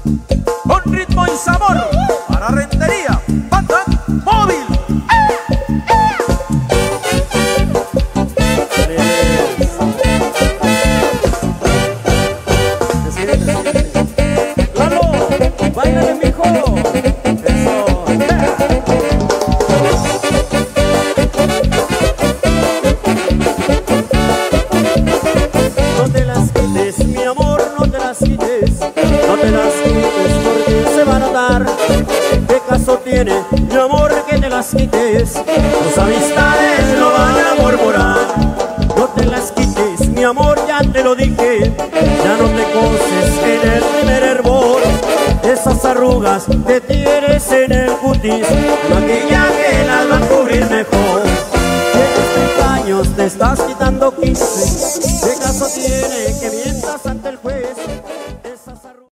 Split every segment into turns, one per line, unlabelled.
con ritmo y sabor para Rentería, Banda Móvil. Lalo, báilale, mijo. Eso. No te las quites, mi amor, no te las quites. No te las quites porque se va a notar. ¿Qué caso tiene, mi amor, que te las quites? Tus amistades lo van a murmurar. No te las quites, mi amor, ya te lo dije. Ya no te coces en el primer hervor. Esas arrugas que tienes en el cutis, maquillaje las va a cubrir mejor. Tienes 30 años, te estás quitando 15. ¿Qué caso tiene que mientas ante el juez? Esas arrugas...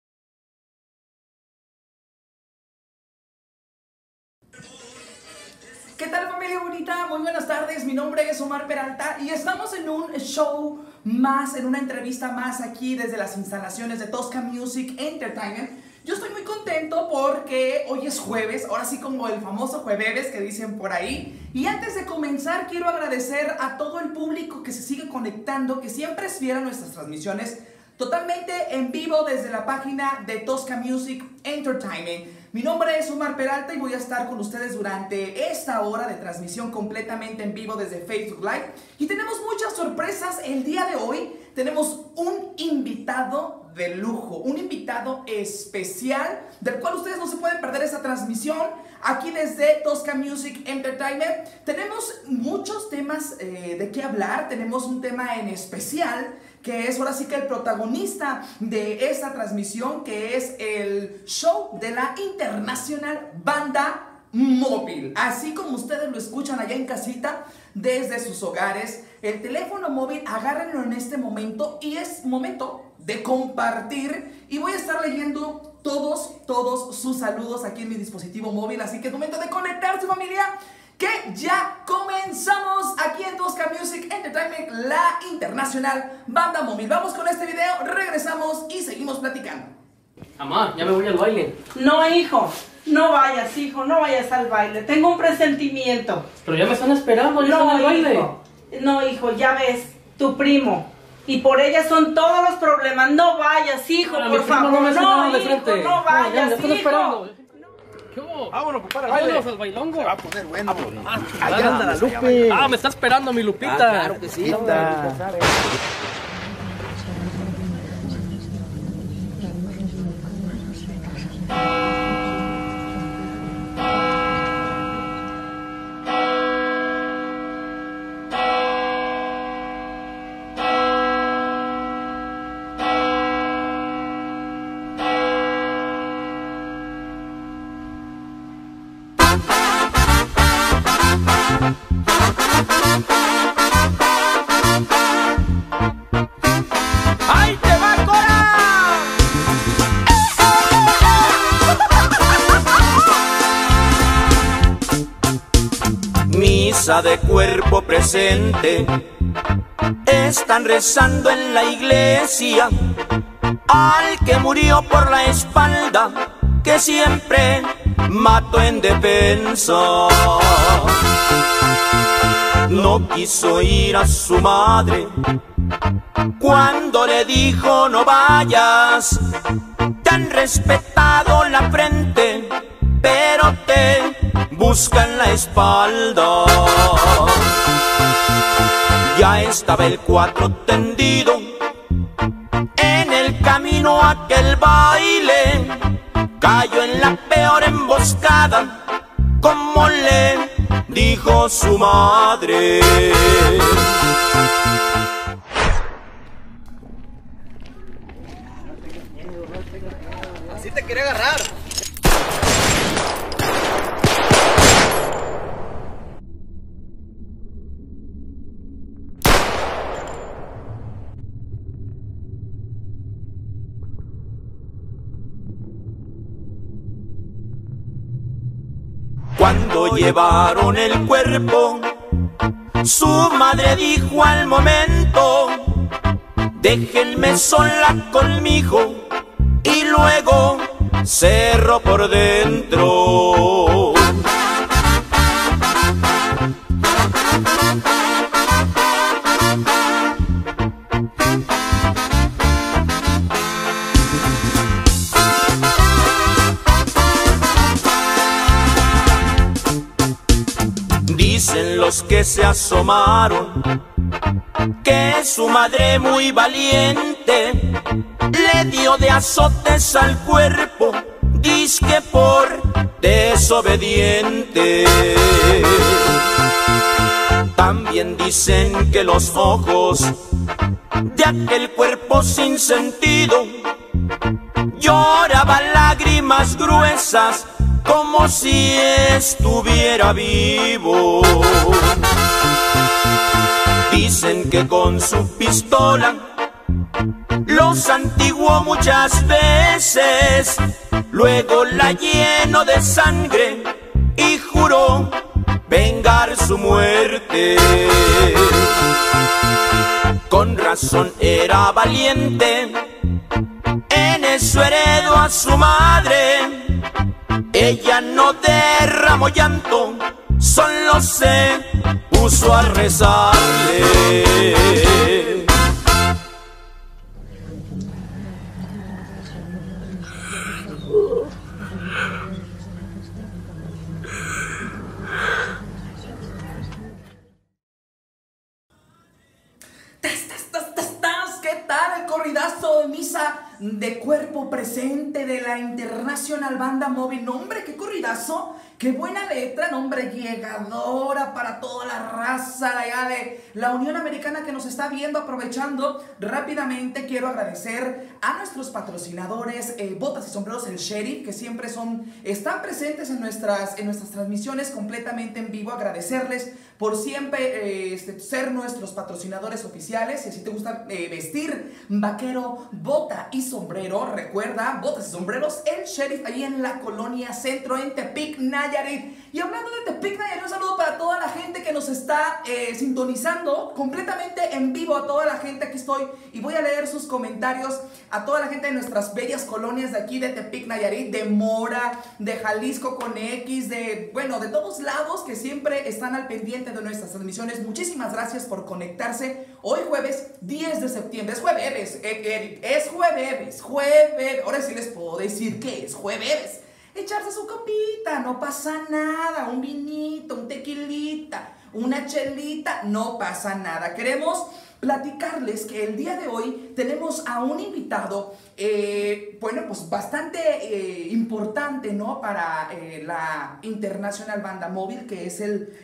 ¿Qué tal, familia bonita? Muy buenas tardes, mi nombre es Omar Peralta y estamos en un show más, en una entrevista más aquí desde las instalaciones de Tosca Music Entertainment. Yo estoy muy contento porque hoy es jueves, ahora sí como el famoso jueves que dicen por ahí. Y antes de comenzar quiero agradecer a todo el público que se sigue conectando, que siempre es fiel a nuestras transmisiones totalmente en vivo desde la página de Tosca Music Entertainment. Mi nombre es Omar Peralta y voy a estar con ustedes durante esta hora de transmisión completamente en vivo desde Facebook Live. Y tenemos muchas sorpresas el día de hoy. Tenemos un invitado de lujo, un invitado especial del cual ustedes no se pueden perder esta transmisión aquí desde Tosca Music Entertainment. Tenemos muchos temas de qué hablar. Tenemos un tema en especial que es ahora sí que el protagonista de esta transmisión, que es el show de la Internacional Banda Móvil. Así como ustedes lo escuchan allá en casita, desde sus hogares, el teléfono móvil, agárrenlo en este momento y es momento de compartir. Y voy a estar leyendo todos sus saludos aquí en mi dispositivo móvil, así que es momento de conectarse, familia, que ya comenzamos aquí en Tosca Music Entertainment, la Internacional Banda Móvil. Vamos con este video, regresamos y seguimos platicando.
Mamá, ya me voy al baile.
No, hijo, no vayas, hijo, no vayas al baile. Tengo un presentimiento.
Pero ya me están esperando, ya están al baile.
Hijo, no, hijo, ya ves, tu primo. Y por ella son todos los problemas. No vayas, hijo, por favor.
No me
no,
de frente.
hijo, no vayas,
ya están
hijo.
esperando. ¿Qué hubo?
Vámonos, pues, para el baile.
Vámonos al bailongo.
Se va a poner bueno.
Allá anda la Lupe. Me está esperando mi Lupita.
Claro que sí. ¡Ahí te va, Cora! Misa de cuerpo presente, están rezando en la iglesia al que murió por la espalda, que siempre mató en defensa. No quiso ir a su madre cuando le dijo no vayas. Te han respetado la frente, pero te buscan la espalda. Ya estaba el 4 tendido en el camino a aquel baile. Cayó en la peor emboscada, como le dijo su madre. Así te quería agarrar. Cuando llevaron el cuerpo, su madre dijo al momento: déjenme sola con mi hijo, y luego cerro por dentro. Dicen los que se asomaron que su madre muy valiente le dio de azotes al cuerpo, dizque por desobediente. También dicen que los ojos de aquel cuerpo sin sentido lloraban lágrimas gruesas como si estuviera vivo. Dicen que con su pistola lo santiguó muchas veces, luego la llenó de sangre y juró vengar su muerte. Con razón era valiente, en eso heredó a su madre. Ella no derramó llanto, solo se puso a rezarle.
¿Qué tal el corridazo de misa de cuerpo presente de la International Banda Móvil? No, hombre, qué corridazo, qué buena letra, no, hombre, llegadora para toda la raza de allá de la Unión Americana que nos está viendo. Aprovechando rápidamente, quiero agradecer a nuestros patrocinadores, Botas y Sombreros El Sheriff, que siempre están presentes en nuestras transmisiones completamente en vivo. Agradecerles por siempre ser nuestros patrocinadores oficiales. Y si te gusta vestir vaquero, bota y sombrero, recuerda, Botas y Sombreros El Sheriff, ahí en la Colonia Centro, en Tepic, Nayarit. Y hablando de Tepic, Nayarit, un saludo para toda la gente que nos está sintonizando completamente en vivo. A toda la gente, aquí estoy y voy a leer sus comentarios. A toda la gente de nuestras bellas colonias de aquí de Tepic, Nayarit, de Mora, de Jalisco con X, de todos lados, que siempre están al pendiente de nuestras transmisiones. Muchísimas gracias por conectarse. Hoy jueves 10 de septiembre, es jueves, es jueves, ahora sí les puedo decir que es jueves. Echarse su copita, no pasa nada, un vinito, un tequilita, una chelita, no pasa nada. Queremos platicarles que el día de hoy tenemos a un invitado, pues bastante importante, ¿no? Para la International Banda Móvil, que es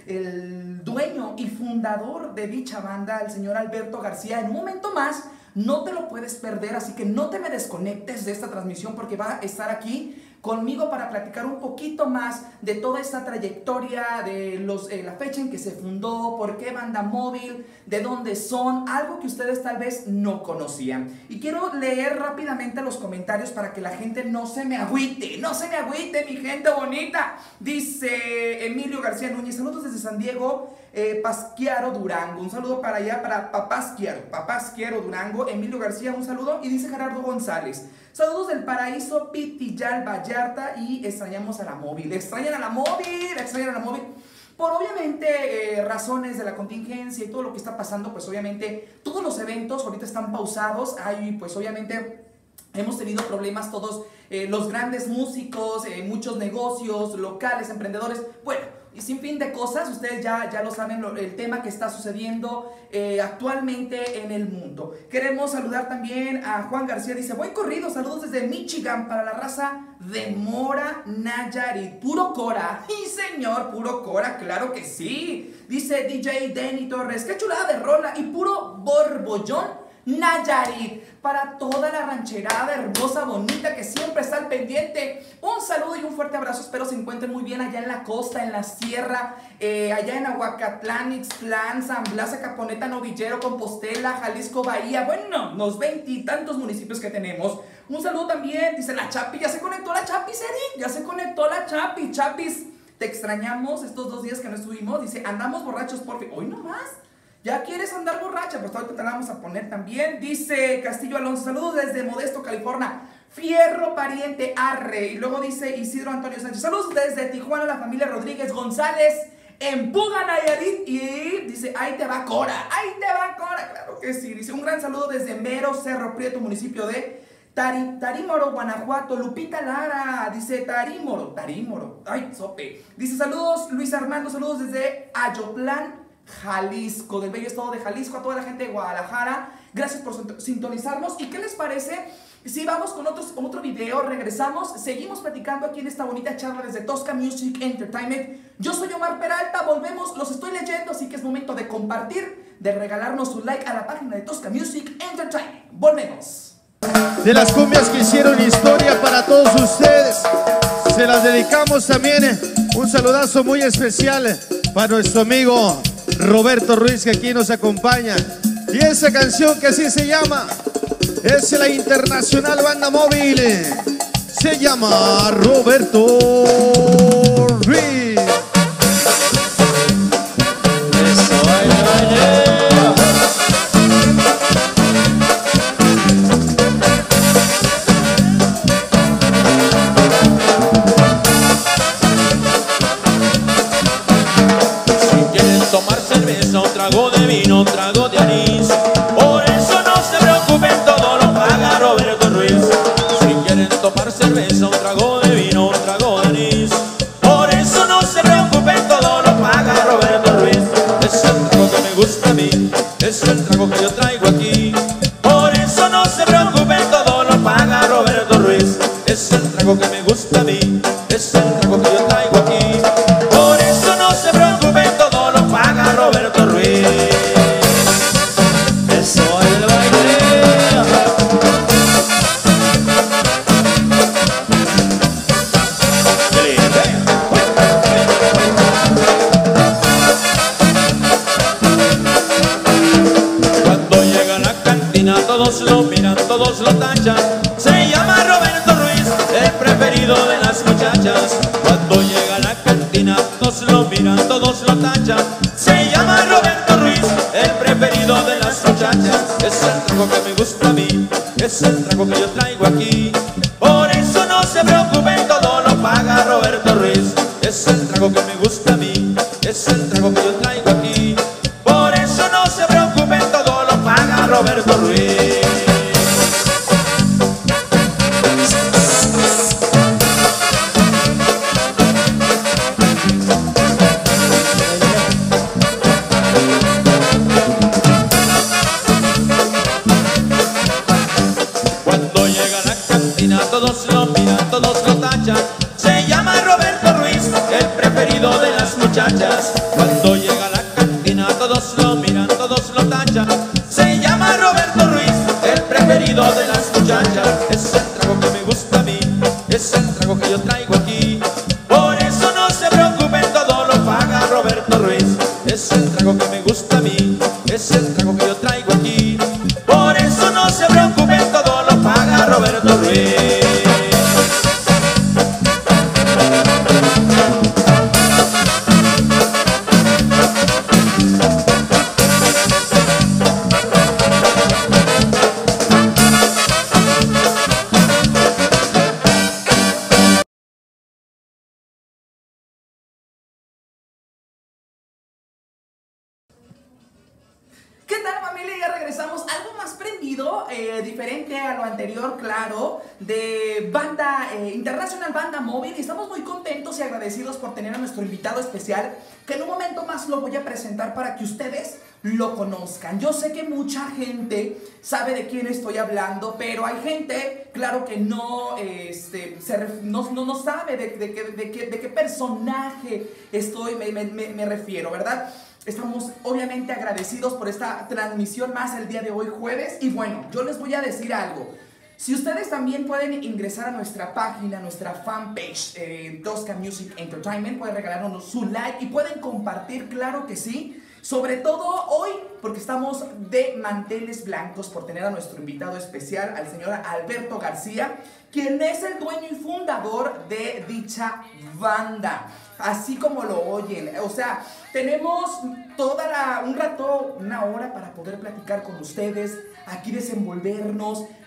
el dueño y fundador de dicha banda, el señor Alberto García. En un momento más no te lo puedes perder, así que no te me desconectes de esta transmisión, porque va a estar aquí conmigo para platicar un poquito más de toda esta trayectoria, de la fecha en que se fundó, por qué Banda Móvil, de dónde son, algo que ustedes tal vez no conocían. Y quiero leer rápidamente los comentarios para que la gente no se me agüite, mi gente bonita. Dice Emilio García Núñez, saludos desde San Diego, Pasquiaro, Durango. Un saludo para allá, para Papasquiaro, Durango. Emilio García, un saludo. Y dice Gerardo González, saludos del paraíso, Pitillal, Vallarta, y extrañamos a la móvil. Extrañan a la móvil. Por obviamente razones de la contingencia y todo lo que está pasando, pues obviamente todos los eventos ahorita están pausados. Hay pues obviamente hemos tenido problemas todos los grandes músicos, muchos negocios, locales, emprendedores, bueno, y sin fin de cosas. Ustedes ya lo saben, el tema que está sucediendo actualmente en el mundo. Queremos saludar también a Juan García, dice, buen corrido, saludos desde Michigan para la raza de Mora, Nayarit. Puro Cora, sí señor, puro Cora, claro que sí. Dice DJ Denny Torres, qué chulada de rola, y puro Borbollón, Nayarit, para toda la rancherada hermosa, bonita, que siempre está al pendiente. Un saludo y un fuerte abrazo, espero se encuentren muy bien allá en la costa, en la sierra, allá en Aguacatlán, Ixtlán, San Blas, Caponeta, Novillero, Compostela, Jalisco, Bahía, bueno, los 20 y tantos municipios que tenemos. Un saludo también, dice la Chapi, ya se conectó la Chapis, Eric, ya se conectó la Chapi. Chapis, te extrañamos estos 2 días que no estuvimos. Dice, andamos borrachos por fin, hoy nomás. ¿Ya quieres andar borracha? Pues ahorita te la vamos a poner también. Dice Castillo Alonso, saludos desde Modesto, California. Fierro pariente arre. Y luego dice Isidro Antonio Sánchez. Saludos desde Tijuana, la familia Rodríguez González. En Puga, Nayarit. Y dice, ahí te va Cora. Ahí te va Cora. Claro que sí. Dice, un gran saludo desde Mero, Cerro Prieto, municipio de Tarímoro, Guanajuato. Lupita Lara. Dice Tarímoro. Ay, sope. Dice, saludos Luis Armando. Saludos desde Ayotlán, Jalisco, del bello estado de Jalisco. A toda la gente de Guadalajara. Gracias por sintonizarnos. ¿Y qué les parece si vamos con otro video? Regresamos, seguimos platicando aquí en esta bonita charla desde Tosca Music Entertainment. Yo soy Omar Peralta, volvemos, los estoy leyendo, así que es momento de compartir, de regalarnos un like a la página de Tosca Music Entertainment. Volvemos.
De las cumbias que hicieron historia para todos ustedes, se las dedicamos también. Un saludazo muy especial para nuestro amigo Roberto Ruiz, que aquí nos acompaña. Y esa canción que así se llama, es la Internacional Banda Móvil, se llama Roberto Ruiz. Eso, baile, baile.
Si quieren tomar cerveza, un trago de vino, un trago de anís, por eso no se preocupen, todo lo paga Roberto Ruiz. Si quieren tomar cerveza, un trago de vino, un trago de anís, por eso no se preocupen, todo lo paga Roberto Ruiz. Es el trago que me gusta a mí, es el trago que yo traigo aquí, por eso no se preocupen, todo lo paga Roberto Ruiz. Es el trago que me gusta a mí, es el trago que yo traigo aquí, por eso no se preocupen, todo lo paga Roberto Ruiz. Eso, baile, baile. Cuando llega a la cantina todos lo miran, todos lo tachan. Se llama Roberto Ruiz, el preferido de las muchachas. Cuando llega a la cantina todos lo miran, todos lo tachan. Se llama Roberto Ruiz, el preferido de las muchachas. Es el trago que me gusta a mí, es el trago que yo traigo aquí, por eso no se preocupen, todo lo paga Roberto Ruiz. Es el trago que me gusta a mí, es el trago que yo traigo aquí, por eso no se preocupen, todo lo paga Roberto Ruiz. Cuando llega a la cantina todos lo miran, todos lo tachan. Se llama Roberto Ruiz, el preferido de las muchachas. Cuando llega a la cantina todos lo miran, todos lo tachan. Se llama Roberto Ruiz, el preferido de las muchachas. Es el trago que me gusta a mí, es el trago que yo traigo aquí, por eso no se preocupen, todo lo paga Roberto Ruiz. Es el trago que me gusta a mí, es el trago que yo traigo aquí, por eso no se preocupen, todo lo paga Roberto Ruiz.
¿Qué tal, familia? Ya regresamos. Algo más prendido, diferente a lo anterior, claro, de banda Internacional Banda Móvil. Y estamos muy contentos y agradecidos por tener a nuestro invitado especial, que en un momento más lo voy a presentar para que ustedes lo conozcan. Yo sé que mucha gente sabe de quién estoy hablando, pero hay gente, claro, que no, no sabe de qué personaje me refiero, ¿verdad? Estamos obviamente agradecidos por esta transmisión más el día de hoy, jueves. Y bueno, yo les voy a decir algo. Si ustedes también pueden ingresar a nuestra página, nuestra fanpage, Tosca Music Entertainment, pueden regalarnos su like y pueden compartir, claro que sí. Sobre todo hoy, porque estamos de manteles blancos por tener a nuestro invitado especial, al señor Alberto García, quien es el dueño y fundador de dicha banda. Así como lo oyen, o sea, tenemos un rato, una hora para poder platicar con ustedes, aquí desenvolvernos,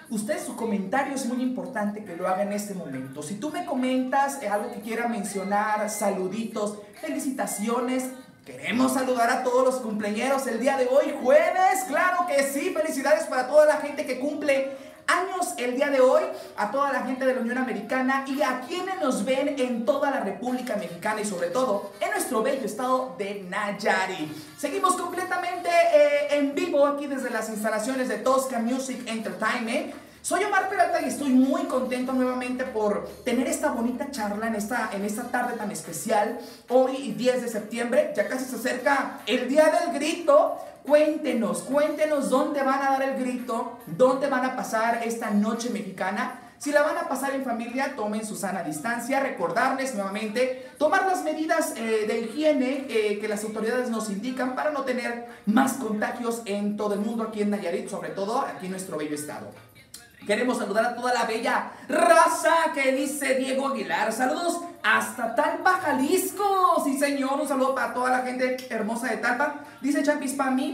Usted, su comentario es muy importante que lo haga en este momento. Si tú me comentas algo que quiera mencionar, saluditos, felicitaciones, queremos saludar a todos los cumpleañeros el día de hoy, jueves, claro que sí, felicidades para toda la gente que cumple años el día de hoy, a toda la gente de la Unión Americana y a quienes nos ven en toda la República Mexicana y sobre todo en nuestro bello estado de Nayarit. Seguimos completamente en vivo aquí desde las instalaciones de Tosca Music Entertainment. Soy Omar Peralta y estoy muy contento nuevamente por tener esta bonita charla en esta tarde tan especial. Hoy 10 de septiembre, ya casi se acerca el Día del Grito. Cuéntenos dónde van a dar el grito, dónde van a pasar esta noche mexicana. Si la van a pasar en familia, tomen su sana distancia. Recordarles nuevamente tomar las medidas de higiene que las autoridades nos indican para no tener más contagios en todo el mundo aquí en Nayarit, sobre todo aquí en nuestro bello estado. Queremos saludar a toda la bella raza que dice Diego Aguilar. Saludos hasta Talpa, Jalisco. Sí, señor, un saludo para toda la gente hermosa de Talpa. Dice Champis, pa' mi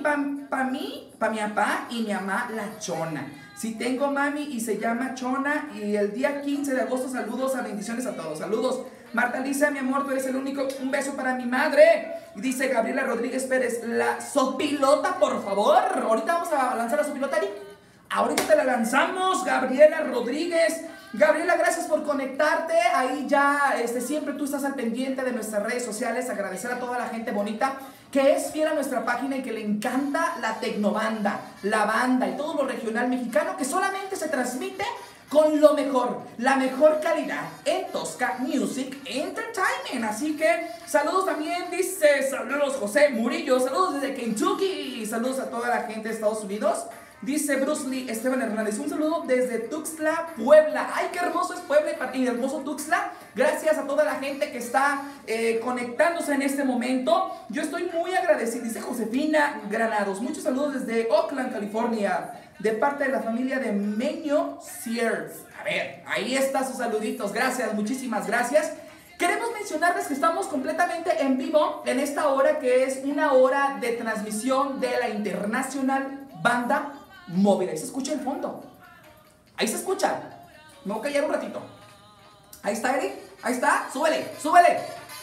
papá y mi mamá, la Chona. Sí, tengo mami y se llama Chona. Y el día 15 de agosto, saludos a bendiciones a todos. Saludos. Marta Lisa, mi amor, tú eres el único. Un beso para mi madre. Y dice Gabriela Rodríguez Pérez, la sopilota, por favor. Ahorita vamos a lanzar la sopilota, Ari. Ahorita te la lanzamos, Gabriela Rodríguez. Gabriela, gracias por conectarte. Ahí ya siempre tú estás al pendiente de nuestras redes sociales. Agradecer a toda la gente bonita que es fiel a nuestra página y que le encanta la tecnobanda, la banda y todo lo regional mexicano que solamente se transmite con lo mejor, la mejor calidad en Tosca Music Entertainment. Así que saludos también, dice, saludos José Murillo, saludos desde Kentucky, saludos a toda la gente de Estados Unidos. Dice Bruce Lee Esteban Hernández, un saludo desde Tuxtla, Puebla. ¡Ay, qué hermoso es Puebla y hermoso Tuxtla! Gracias a toda la gente que está conectándose en este momento. Yo estoy muy agradecido. Dice Josefina Granados, muchos saludos desde Oakland, California, de parte de la familia de Meño Sears. A ver, ahí están sus saluditos. Gracias, muchísimas gracias. Queremos mencionarles que estamos completamente en vivo en esta hora que es una hora de transmisión de la Internacional Banda Móvil. Ahí se escucha el fondo. Ahí se escucha. Me voy a callar un ratito. Ahí está, Eric. Ahí está. Súbele, súbele.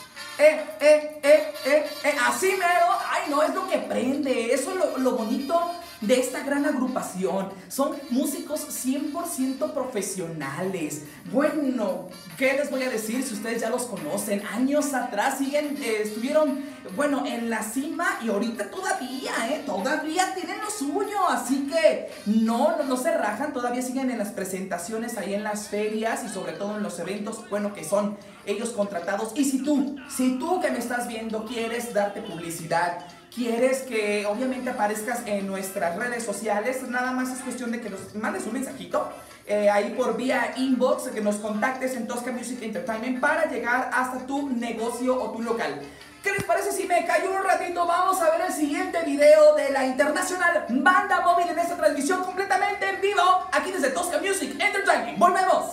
Así mero. Ay, no, es lo que prende. Eso es lo bonito de esta gran agrupación. Son músicos 100% profesionales. Bueno, ¿qué les voy a decir si ustedes ya los conocen? Años atrás estuvieron, bueno, en la cima y ahorita todavía tienen lo suyo. Así que no se rajan, todavía siguen en las presentaciones ahí en las ferias y sobre todo en los eventos, bueno, que son ellos contratados. Y si tú que me estás viendo quieres darte publicidad, quieres que obviamente aparezcas en nuestras redes sociales, nada más es cuestión de que nos mandes un mensajito ahí por vía inbox, que nos contactes en Tosca Music Entertainment para llegar hasta tu negocio o tu local. ¿Qué les parece si me callo un ratito? Vamos a ver el siguiente video de la Internacional Banda Móvil en esta transmisión completamente en vivo aquí desde Tosca Music Entertainment. ¡Volvemos!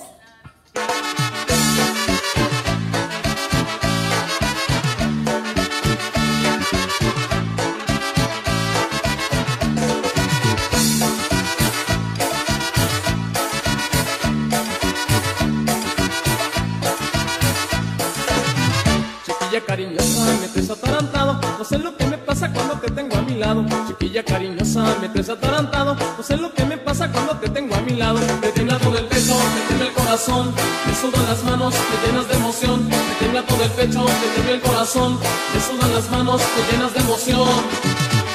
Chiquilla cariñosa, me traes atarantado, no sé lo que me pasa cuando te tengo a mi lado. Chiquilla cariñosa, me traes atarantado, no sé lo que me pasa cuando te tengo a mi lado. Me tiembla todo el pecho, me tiembla el corazón, me sudan las manos, me llenas de emoción. Me tiembla todo el pecho, me tiembla el corazón, me sudan las manos, me llenas de emoción.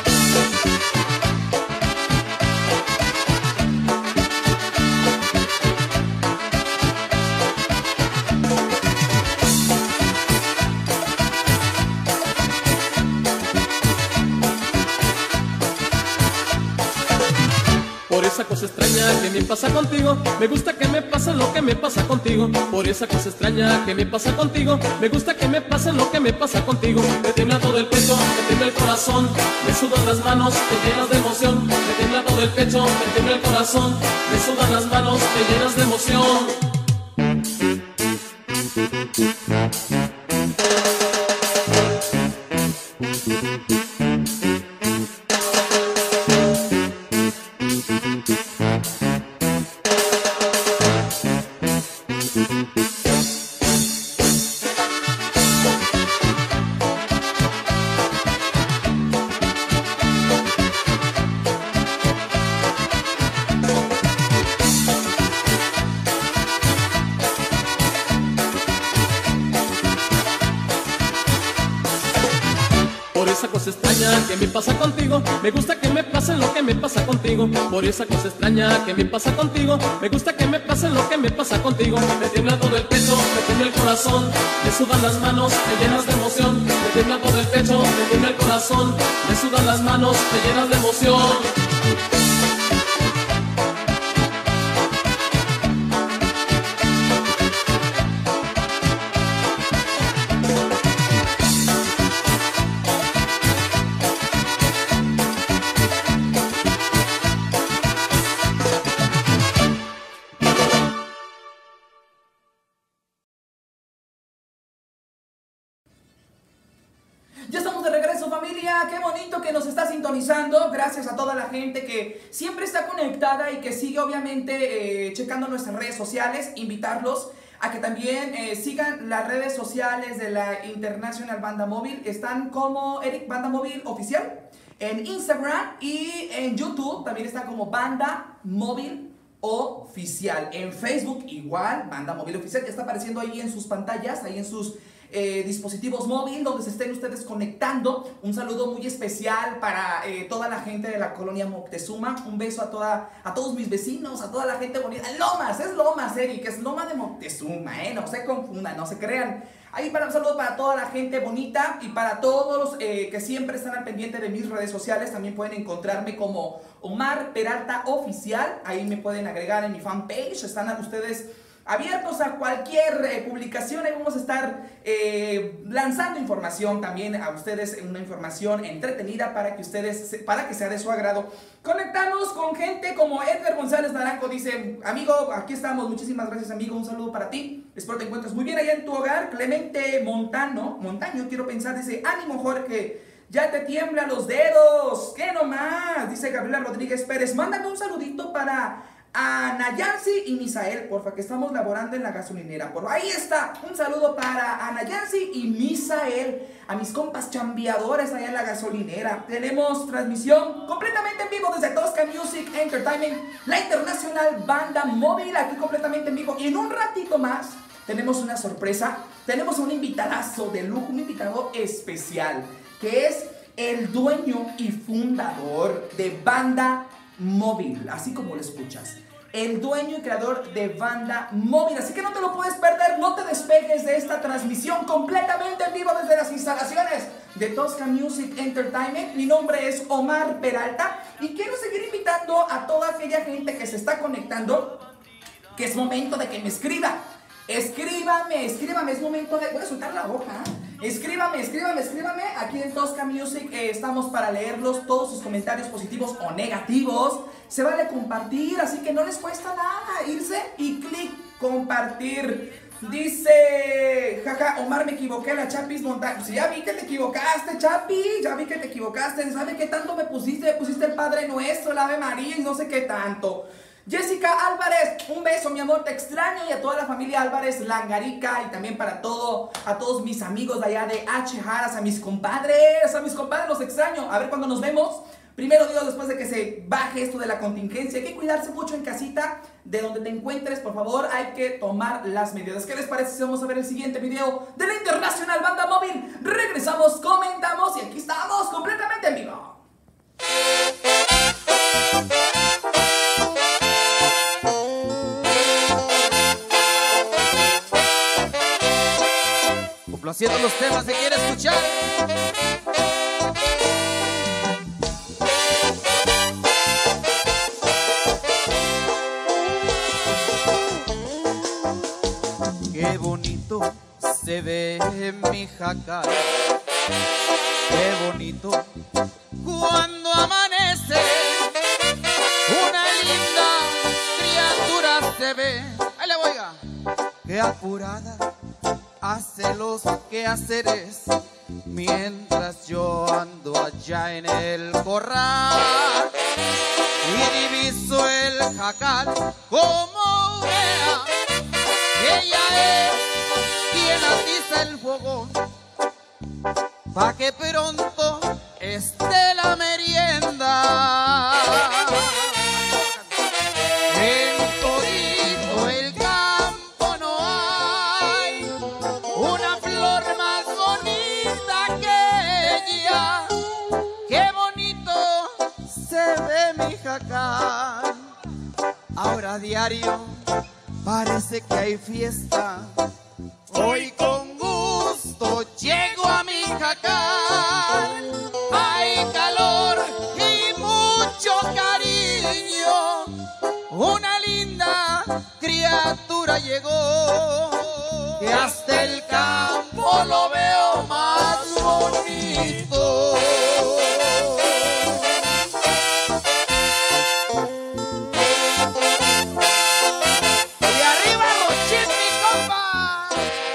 Esa cosa extraña que me pasa contigo, me gusta que me pase lo que me pasa contigo. Por esa cosa extraña que me pasa contigo, me gusta que me pase lo que me pasa contigo. Me tiembla todo el pecho, me tiembla el corazón, me sudan las manos, me llenas de emoción. Me tiembla todo el pecho, me tiembla el corazón, me sudan las manos, me llenas de emoción. Por esa cosa extraña que me pasa contigo, me gusta que me pase lo que me pasa contigo. Por esa cosa extraña que me pasa contigo, me gusta que me pase lo que me pasa contigo. Me tiembla todo el pecho, me tiembla el corazón, me sudan las manos, me llenas de emoción. Me tiembla todo el pecho, me tiembla el corazón, me sudan las manos, me llenas de emoción.
Ya estamos de regreso, familia. Qué bonito que nos está sintonizando. Gracias a toda la gente que siempre está conectada y que sigue obviamente checando nuestras redes sociales. Invitarlos a que también sigan las redes sociales de la International Banda Móvil. Están como Eric Banda Móvil Oficial en Instagram y en YouTube. También están como Banda Móvil Oficial. En Facebook igual, Banda Móvil Oficial, que está apareciendo ahí en sus pantallas, ahí en sus dispositivos móviles donde se estén ustedes conectando. Un saludo muy especial para toda la gente de la colonia Moctezuma. Un beso a todos mis vecinos, a toda la gente bonita. Lomas, es Lomas, Eric, es Loma de Moctezuma, no se confundan, no se crean. Ahí un saludo para toda la gente bonita y para todos los que siempre están al pendiente de mis redes sociales. También pueden encontrarme como Omar Peralta Oficial. Ahí me pueden agregar en mi fanpage. Están ustedes abiertos a cualquier publicación. Ahí vamos a estar lanzando información también a ustedes, una información entretenida para que ustedes, para que sea de su agrado. Conectamos con gente como Edgar González Naranjo. Dice: amigo, aquí estamos, muchísimas gracias, amigo, un saludo para ti, espero te encuentres muy bien allá en tu hogar. Clemente Montaño, quiero pensar, dice: ánimo, Jorge, ya te tiemblan los dedos, ¿qué nomás? Dice Gabriela Rodríguez Pérez: mándame un saludito para Ana Yancy y Misael, porfa, que estamos laborando en la gasolinera. Ahí está, un saludo para Ana Yancy y Misael, a mis compas chambeadores allá en la gasolinera. Tenemos transmisión completamente en vivo desde Tosca Music Entertainment, la Internacional Banda Móvil, aquí completamente en vivo. Y en un ratito más tenemos una sorpresa, tenemos un invitadazo de lujo, un invitado especial, que es el dueño y fundador de Banda Móvil, así como lo escuchas, el dueño y creador de Banda Móvil. Así que no te lo puedes perder, no te despegues de esta transmisión completamente en vivo desde las instalaciones de Tosca Music Entertainment. Mi nombre es Omar Peralta y quiero seguir invitando a toda aquella gente que se está conectando, que es momento de que me escriba. Escríbame, es momento de... Voy a soltar la hoja. Escríbame. Aquí en Tosca Music estamos para leerlos, todos sus comentarios positivos o negativos. Se vale compartir, así que no les cuesta nada irse y clic compartir. Dice, jaja, Omar, me equivoqué, la Chapis Montaño. Pues ya vi que te equivocaste, Chapi, ya vi que te equivocaste. ¿Sabe qué tanto me pusiste? Me pusiste el Padre Nuestro, el Ave María y no sé qué tanto. Jessica Álvarez, un beso, mi amor, te extraño, y a toda la familia Álvarez Langarica, y también para a todos mis amigos de allá de H. Jaras, a mis compadres los extraño. A ver cuándo nos vemos. Primero Dios, después de que se baje esto de la contingencia. Hay que cuidarse mucho en casita, de donde te encuentres, por favor, hay que tomar las medidas. ¿Qué les parece si vamos a ver el siguiente video de la Internacional Banda Móvil? Regresamos, comentamos y aquí estamos completamente en vivo.
Complaciendo los temas que quiere escuchar. Qué bonito se ve mi jacal, qué bonito cuando amanece, una linda criatura se ve. Ahí le voy, qué apurada hace los quehaceres mientras yo ando allá en el corral y diviso el jacal como vea. Ella es quien atiza el fuego pa' que pronto esté la merienda. En todito el campo no hay una flor más bonita que ella. Ahora diario parece que hay fiesta. Hoy con gusto llego a mi jacal. Hay calor y mucho cariño. Una linda criatura llegó, que hasta el campo lo veo más bonito. Y arriba Rochín, mi compa.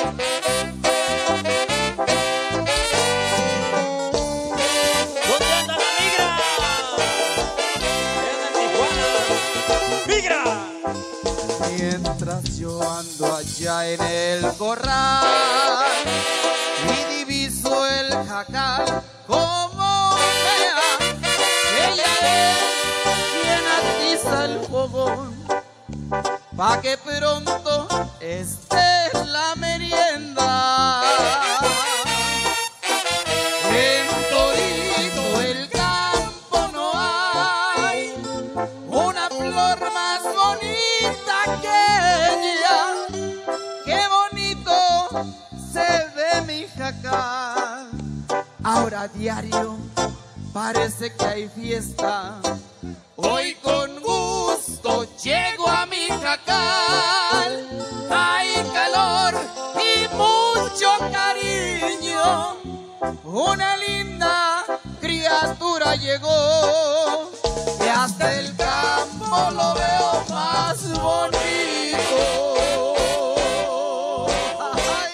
¿Dónde anda la migra? Allá anda en Tijuana. ¡Migra!
Mientras yo ando allá en el corral y diviso el jacal como vea, ella es quien atiza el fogón pa' que pronto esté la merienda. En todito el campo no hay una flor más bonita que ella. Qué bonito se ve mi jacal. Ahora diario parece que hay fiesta. Hoy con gusto llego a mi jacal. Hay calor y mucho cariño. Una linda criatura llegó, que hasta el campo lo veo más bonito. Ay.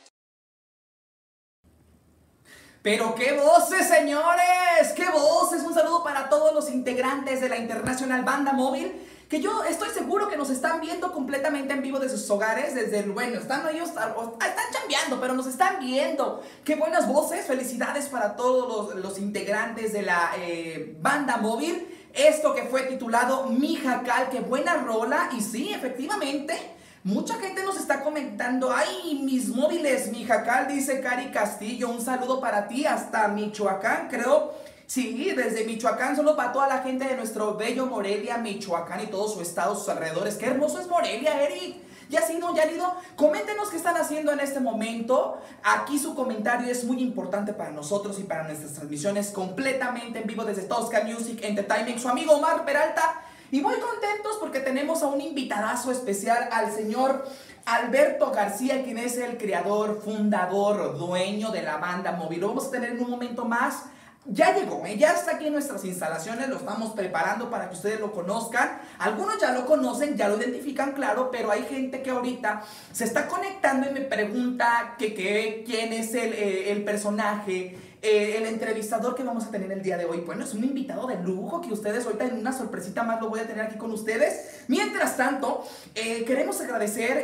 Pero qué voces, señores, qué voces. Un saludo para todos los integrantes de la Internacional Banda Móvil, que yo estoy seguro que nos están viendo completamente en vivo de sus hogares, desde el están ellos, están chambeando, pero nos están viendo. Qué buenas voces, felicidades para todos los integrantes de la Banda Móvil. Esto que fue titulado Mi Jacal, qué buena rola. Y sí, efectivamente, mucha gente nos está comentando, ay, mis móviles, Mi Jacal, dice Cari Castillo, un saludo para ti hasta Michoacán, creo. Sí, desde Michoacán, solo para toda la gente de nuestro bello Morelia, Michoacán y todo su estado, sus alrededores. Qué hermoso es Morelia, Eric. ¿Ya sí, no? ¿Ya han ido? Coméntenos qué están haciendo en este momento. Aquí su comentario es muy importante para nosotros y para nuestras transmisiones completamente en vivo desde Tosca Music Entertainment. Su amigo Omar Peralta. Y muy contentos porque tenemos a un invitadazo especial, al señor Alberto García, quien es el creador, fundador, dueño de la Banda Móvil. Lo vamos a tener en un momento más. Ya llegó, ya está aquí en nuestras instalaciones, lo estamos preparando para que ustedes lo conozcan. Algunos ya lo conocen, ya lo identifican, claro, pero hay gente que ahorita se está conectando y me pregunta quién es el personaje, el entrevistador que vamos a tener el día de hoy. Bueno, es un invitado de lujo que ustedes ahorita en una sorpresita más lo voy a tener aquí con ustedes. Mientras tanto, queremos agradecer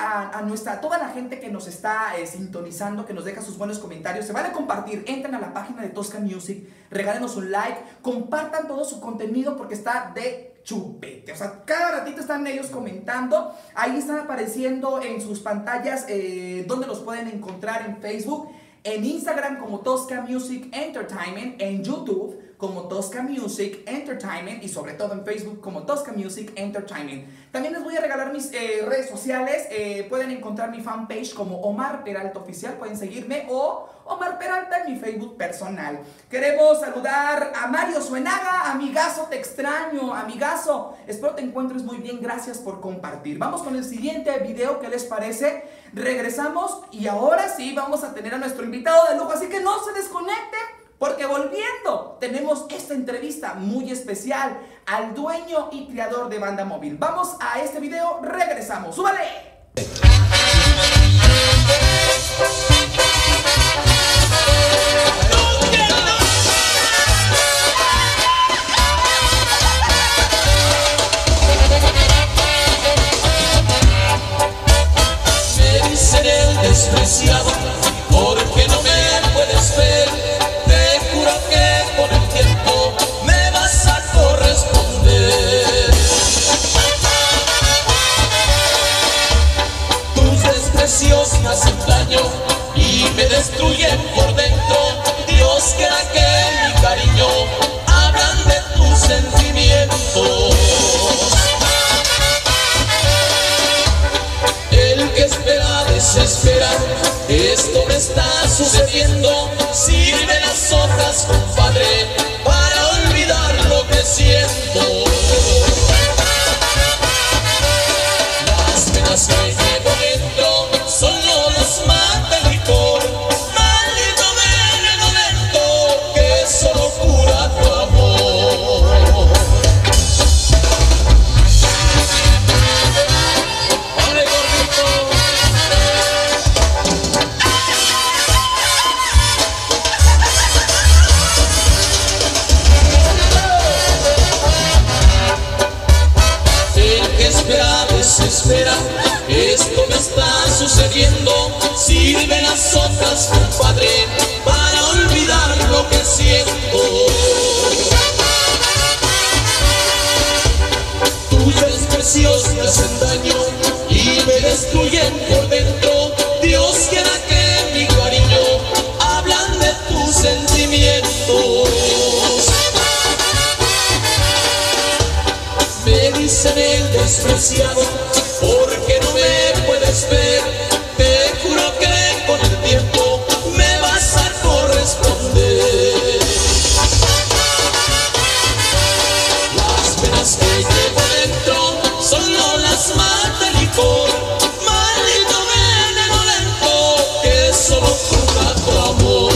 a toda la gente que nos está sintonizando, que nos deja sus buenos comentarios. Se van a compartir, entren a la página de Tosca Music, regálenos un like, compartan todo su contenido porque está de chupete. O sea, cada ratito están ellos comentando. Ahí están apareciendo en sus pantallas donde los pueden encontrar en Facebook, en Instagram como Tosca Music Entertainment, en YouTube como Tosca Music Entertainment y sobre todo en Facebook como Tosca Music Entertainment. También les voy a regalar mis redes sociales. Pueden encontrar mi fanpage como Omar Peralta Oficial, pueden seguirme, o Omar Peralta en mi Facebook personal. Queremos saludar a Mario Suenaga. Amigazo, te extraño, amigazo. Espero te encuentres muy bien, gracias por compartir. Vamos con el siguiente video, ¿qué les parece? Regresamos y ahora sí vamos a tener a nuestro invitado de lujo, así que no se desconecten, porque volviendo tenemos esta entrevista muy especial al dueño y creador de Banda Móvil. Vamos a este video, regresamos. ¡Súbale!
Me dicen el despreciado, porque no me puedes ver. Te juro que con el tiempo me vas a corresponder. Tus desprecios me hacen daño y me destruyen por dentro. Dios quiera que mi cariño hablan de tus sentimientos.
desespera, esto me está sucediendo. Sirve las hojas, compadre, para olvidar lo que siento. Las penas que llevo dentro solo las mata el licor. Maldito veneno lento que solo cura tu amor. ¡Ole, gordito! El que espera desespera, esto me está sucediendo. Sirve las hojas, compadre, para olvidar lo que siento. Tus desprecios me hacen daño y me destruyen por dentro. Dios quiera que mi cariño hablan de tus sentimientos. Me dicen el despreciado porque no me puedes ver. Te juro que con el tiempo me vas a corresponder. Las penas que llevo dentro solo las mata el licor. Maldito veneno lento que solo cura tu amor.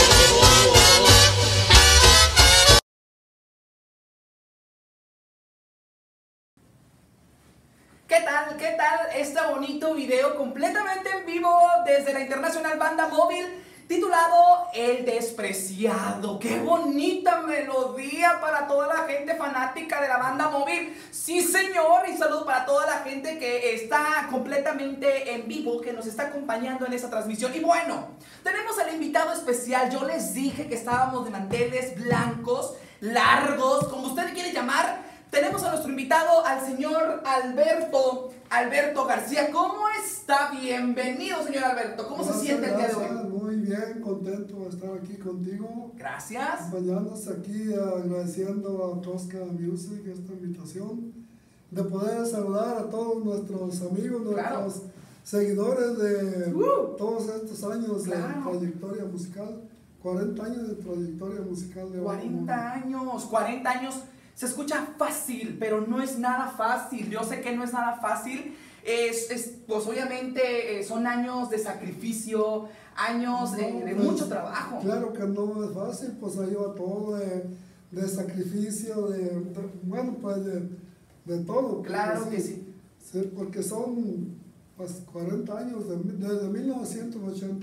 ¿Qué tal? ¿Qué tal este bonito video completamente en vivo desde la Internacional Banda Móvil titulado El Despreciado? ¡Qué bonita melodía para toda la gente fanática de la Banda Móvil! Sí, señor, y saludo para toda la gente que está completamente en vivo, que nos está acompañando en esta transmisión. Y bueno, tenemos al invitado especial. Yo les dije que estábamos de manteles blancos, largos, como usted le quiere llamar. Tenemos a nuestro invitado, al señor Alberto García. ¿Cómo está? Bienvenido, señor Alberto. ¿Cómo se siente el día de hoy?
Muy bien, contento de estar aquí contigo.
Gracias.
Acompañándonos aquí, agradeciendo a Tosca Music esta invitación, de poder saludar a todos nuestros amigos, nuestros seguidores de todos estos años de trayectoria musical. 40 años de trayectoria musical de
40 años, 40 años. Se escucha fácil, pero no es nada fácil. Yo sé que no es nada fácil. Pues obviamente son años de sacrificio, años de mucho trabajo.
Claro que no es fácil, pues ahí va todo de sacrificio, bueno, pues de todo.
Claro que sí.
Sí, porque son pues 40 años, desde 1980.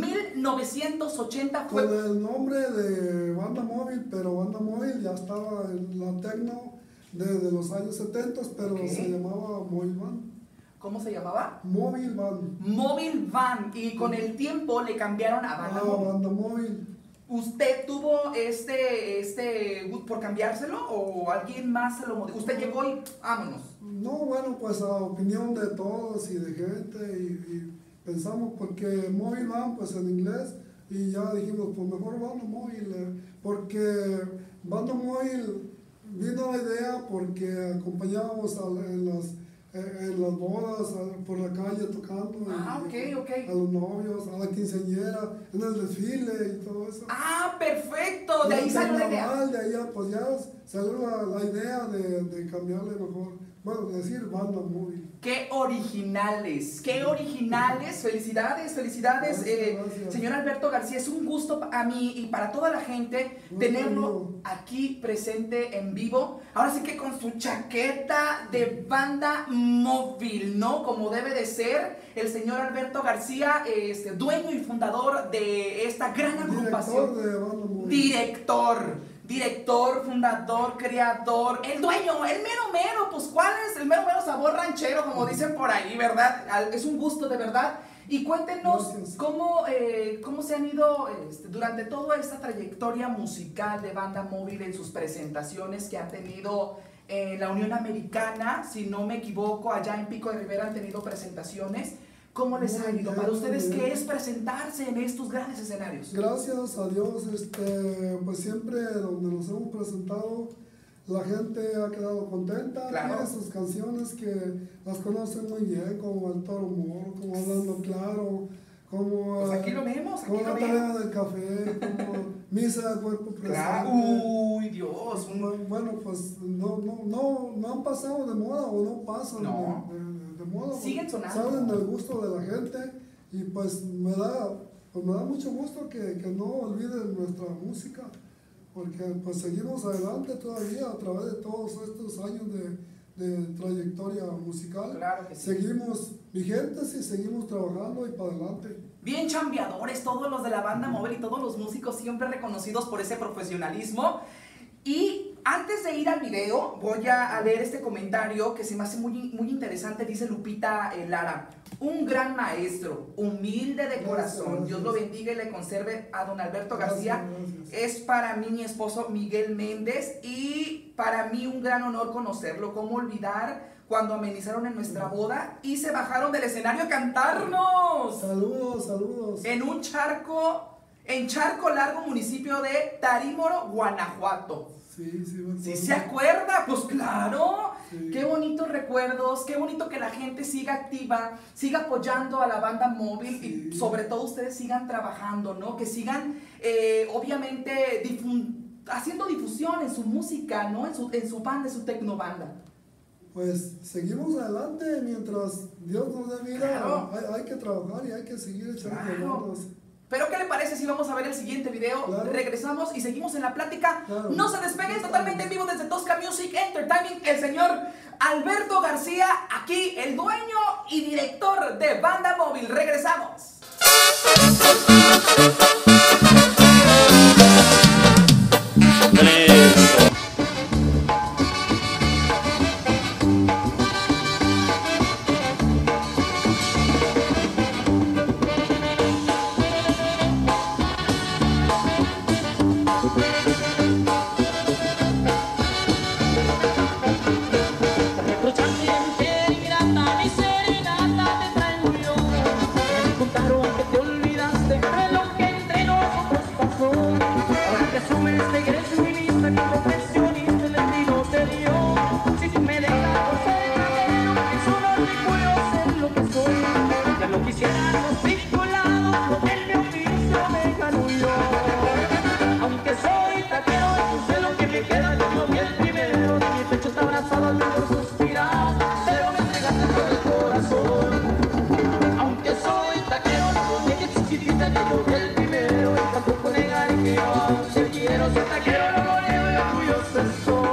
1980 fue...
Con el nombre de Banda Móvil, pero Banda Móvil ya estaba en la tecno desde los años 70, pero se llamaba Móvil Van.
¿Cómo se llamaba?
Móvil Van.
Móvil Van, y con el tiempo le cambiaron a Banda Móvil.
Banda Móvil.
¿Usted tuvo por cambiárselo o alguien más se lo modificó? ¿Usted llegó y vámonos?
No, bueno, pues a opinión de todos y de gente y pensamos porque Móvil Van, pues en inglés, y ya dijimos, pues mejor Banda Móvil, porque Banda Móvil vino la idea porque acompañábamos en las bodas, por la calle tocando, a los novios, a la quinceañera, en el desfile y todo eso.
¡Ah, perfecto! De ahí salió la idea.
De ahí pues ya salió la idea de cambiarle mejor, bueno, decir Banda Móvil.
¡Qué originales! ¡Qué originales! ¡Felicidades, felicidades!
Gracias.
Señor Alberto García, es un gusto a mí y para toda la gente tenerlo aquí presente en vivo. Ahora sí que con su chaqueta de Banda Móvil, ¿no? Como debe de ser el señor Alberto García, dueño y fundador de esta gran agrupación.
Director de Banda Móvil.
Director, fundador, creador, el dueño, el mero, pues ¿cuál es el mero sabor ranchero, como dicen por ahí, verdad? Es un gusto de verdad. Y cuéntenos cómo se han ido durante toda esta trayectoria musical de Banda Móvil en sus presentaciones que han tenido en la Unión Americana, si no me equivoco, allá en Pico de Rivera han tenido presentaciones. ¿Cómo les ha ido? Para ustedes, ¿qué es presentarse en estos grandes escenarios?
Gracias a Dios, pues siempre donde nos hemos presentado, la gente ha quedado contenta,
Claro.
tiene sus canciones que las conocen muy bien, como El Toro Moro, como Hablando Claro, como
Pues aquí lo vemos, aquí
como
lo
La Tarea
vemos.
del Café, como Misa del Cuerpo Presente.
Claro. Uy, Dios.
Bueno, pues no han pasado de moda o no pasan
No.
de moda.
Siguen
pues,
sonando.
Saben del gusto de la gente y pues me da mucho gusto que no olviden nuestra música, porque pues seguimos adelante todavía a través de todos estos años de trayectoria musical.
Claro que sí.
Seguimos vigentes y seguimos trabajando y para adelante.
Bien chambeadores, todos los de la banda móvil y todos los músicos siempre reconocidos por ese profesionalismo. Y antes de ir al video, voy a leer este comentario que se me hace muy interesante. Dice Lupita Lara: un gran maestro, humilde de corazón.
Gracias.
Dios lo bendiga y le conserve a don Alberto García.
Gracias.
Es para mí mi esposo Miguel Méndez y para mí un gran honor conocerlo. ¿Cómo olvidar cuando amenizaron en nuestra boda y se bajaron del escenario a cantarnos?
Saludos.
En Charco Largo, municipio de Tarímoro, Guanajuato.
Sí,
¿Sí se acuerda? Pues claro.
Sí.
Qué bonitos recuerdos, qué bonito que la gente siga activa, siga apoyando a la banda móvil
Sí.
y sobre todo ustedes sigan trabajando, ¿no? Que sigan, obviamente, haciendo difusión en su música, ¿no? En su banda, en su tecnobanda.
Pues seguimos adelante mientras Dios nos dé vida.
Claro.
Hay que trabajar y hay que seguir echando
Claro.
ganas.
Pero ¿qué le parece si vamos a ver el siguiente video?
Claro.
Regresamos y seguimos en la plática.
Claro.
No se despeguen, totalmente en vivo desde Tosca Music Entertainment, el señor Alberto García, aquí el dueño y director de Banda Móvil. Regresamos.
Reprochante y ingrata, mi serenata te traigo yo. Me contaron que te olvidaste de lo que entre nosotros pasó. Ahora que asumes de que eres feminista, que profesionista el destino te dio. Si tú me dejas por ser extranjero, es un orgullo ser lo que soy. Ya lo quisiéramos vinculados, en mi oficio me gano yo. Aunque soy taquero, yo sé lo que me queda, yo no vi el primero. Mi pecho está abrazado al mejor suspirar, pero me entregaste todo el corazón. Aunque soy taquero, no llegué chiquitita, yo no vi el primero. Y tampoco negaré que yo aún te quiero. Soy taquero, no lo niego y orgulloso estoy.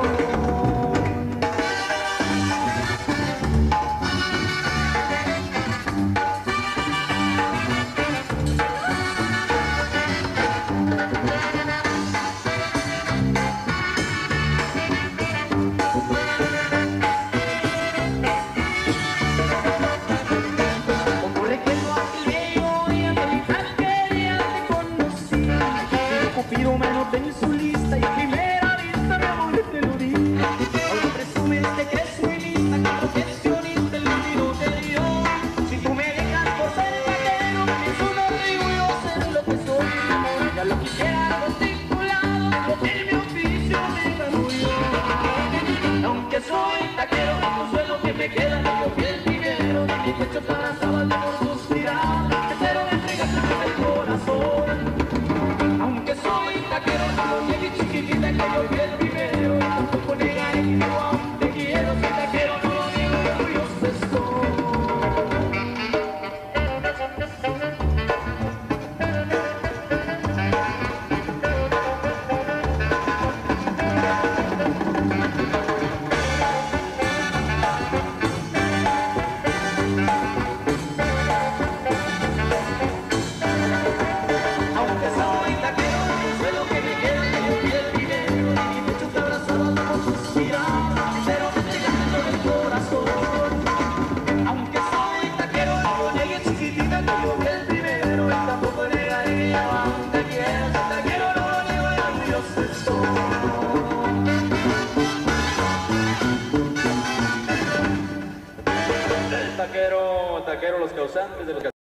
Como recuerdo aquel viejo día que mi alquería te conocí. Y Cupido me anotó en su lista y a primera vista mi amor te lo di. Ahora presumes de que eres muy lista, que profesionista el destino te dio. Si tú me dejas por ser taquero, es un orgullo ser lo que soy. Ya lo quisiera articulado, lo que en mi oficio me gano yo. Aunque soy taquero, no sé lo que me queda, yo fui el primero. De mi pecho te abrazaba el por suspirar, pero me entregaste todo el corazón. Aunque soy taquero, no lo niegues chiquitita, que yo fui el primero. Y tampoco negaré que yo aún te quiero. Soy taquero, no lo niego, orgulloso estoy. Aunque soy taquero, no sé lo que me queda, que yo fui el primero. Y mi pecho te abrazaba por suspirar, pero me entregaste todo el corazón. Aunque soy taquero, no lo niegues chiquitita, que yo fui el primero. Y tampoco negaré que yo aún te quiero. Soy taquero, no lo niego y orgulloso estoy.
Taquero, los causantes de lo que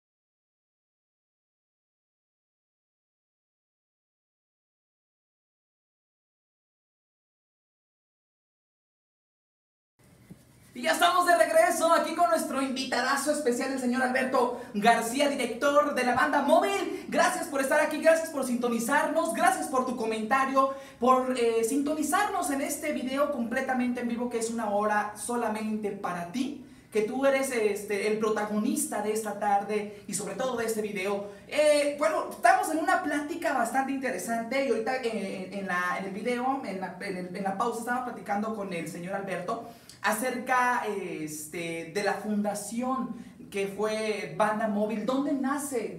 Y ya estamos de regreso aquí con nuestro invitadazo especial, el señor Alberto García, director de la banda Móvil. Gracias por estar aquí, gracias por sintonizarnos, gracias por tu comentario, por sintonizarnos en este video completamente en vivo que es una hora solamente para ti, que tú eres el protagonista de esta tarde y sobre todo de este video. Bueno, estamos en una plática bastante interesante y ahorita en el video, en la pausa, estaba platicando con el señor Alberto acerca de la fundación que fue Banda Móvil. ¿Dónde nace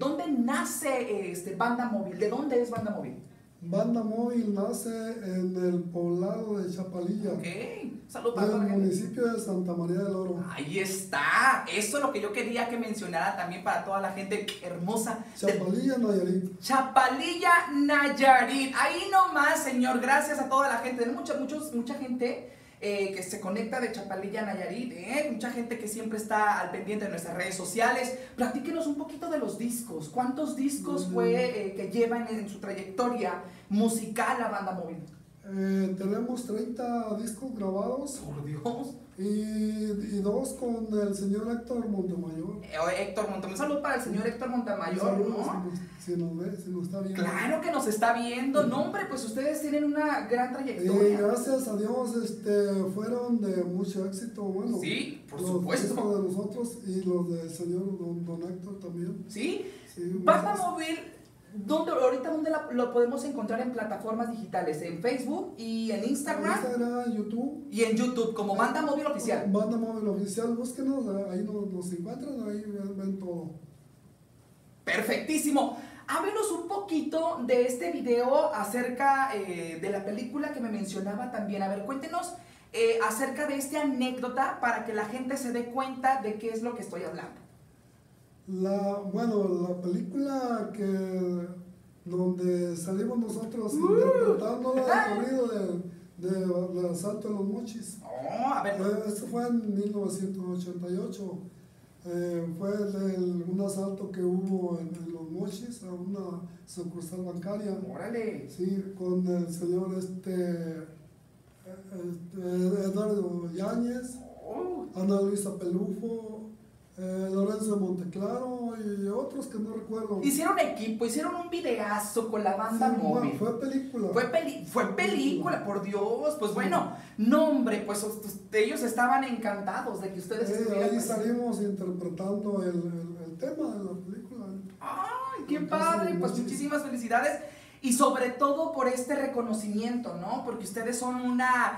Banda Móvil? ¿De dónde es Banda Móvil?
Banda Móvil nace en el poblado de Chapalilla.
Ok, saludos para
el municipio de Santa María del Oro.
Ahí está, eso es lo que yo quería que mencionara también para toda la gente hermosa.
Chapalilla, Nayarit.
Chapalilla, Nayarit. Ahí nomás, señor, gracias a toda la gente. Mucha gente que se conecta de Chapalilla, Nayarit, mucha gente que siempre está al pendiente de nuestras redes sociales. Platíquenos un poquito de los discos. ¿Cuántos discos fue que llevan en su trayectoria musical la Banda Móvil?
Tenemos 30 discos grabados.
Por Dios.
Y 2 con el señor Héctor Montemayor.
Héctor Montemayor, saludo para el señor Héctor Montemayor,
Saludos,
¿no?
Si nos ve, si nos está viendo.
Claro que nos está viendo. No, hombre, pues ustedes tienen una gran trayectoria.
Y gracias a Dios fueron de mucho éxito. Bueno,
sí, por
los
supuesto.
discos de nosotros y los del señor don Héctor también.
Sí,
sí.
Banda Móvil. ¿Dónde lo podemos encontrar en plataformas digitales? En Facebook y en Instagram.
En YouTube.
Y en YouTube, como Banda Móvil Oficial.
Banda Móvil Oficial, búsquenos, ahí nos encuentran, ahí ven todo.
Perfectísimo. Háblenos un poquito de este video acerca de la película que me mencionaba también. A ver, cuéntenos acerca de esta anécdota para que la gente se dé cuenta de qué es lo que estoy hablando.
La película donde salimos nosotros interpretando el corrido del asalto de los Mochis.
A ver.
Esto fue en 1988. Fue un asalto que hubo en los Mochis a una sucursal bancaria.
¡Órale!
Sí, con el señor Eduardo Yáñez, Ana Luisa Pelufo, Lorenzo Monteclaro y otros que no recuerdo.
Hicieron equipo, hicieron un videazo con la Banda Móvil.
Bueno, fue película.
Fue película, por Dios. Pues bueno, no hombre, pues ellos estaban encantados de que ustedes estuvieran.
Ahí salimos interpretando el tema de la película.
¡Ay, qué padre! Pues muchísimas felicidades. Y sobre todo por este reconocimiento, ¿no? Porque ustedes son una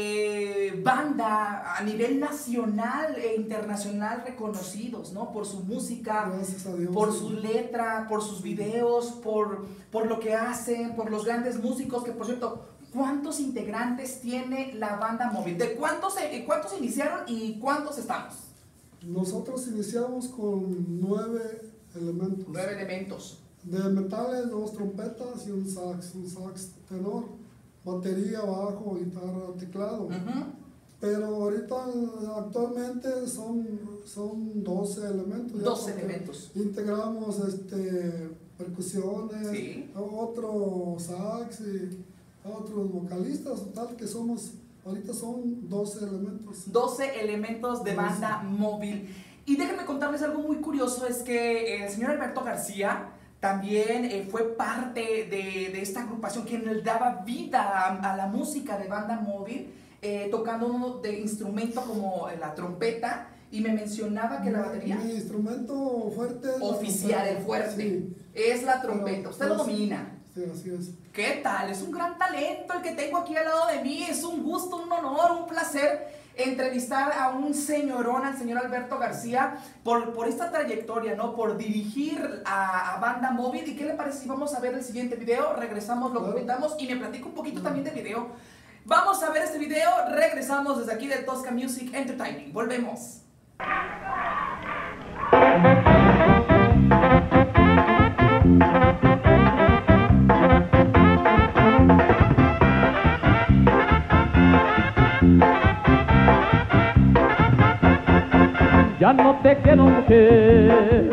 banda a nivel nacional e internacional reconocidos, ¿no? Por su música, por su letra, por sus videos, por lo que hacen, por los grandes músicos, que por cierto, ¿cuántos integrantes tiene la Banda Móvil? ¿De cuántos iniciaron y cuántos estamos?
Nosotros iniciamos con 9 elementos.
9 elementos.
De metales, 2 trompetas y un sax tenor, batería, bajo, guitarra, teclado. Pero ahorita actualmente son 12 elementos.
12 elementos.
Integramos percusiones,
sí,
otro sax y otros vocalistas, total que ahorita son 12 elementos.
12 elementos de Banda Móvil. Y déjenme contarles algo muy curioso, es que el señor Alberto García también fue parte de esta agrupación que le daba vida a la música de Banda Móvil, tocando uno de instrumento como la trompeta, y me mencionaba que la batería...
Mi instrumento fuerte es
oficial, el fuerte, sí, es la trompeta. Usted lo domina.
Sí, así es.
¿Qué tal? Es un gran talento el que tengo aquí al lado de mí, es un gusto, un honor, un placer entrevistar a un señorón, al señor Alberto García, por esta trayectoria, ¿no? Por dirigir a Banda Móvil. ¿Y qué le parece si vamos a ver el siguiente video? Regresamos, lo comentamos y me platico un poquito también del video. Vamos a ver este video, regresamos desde aquí de Tosca Music Entertainment. Volvemos.
Ya no te quiero, mujer,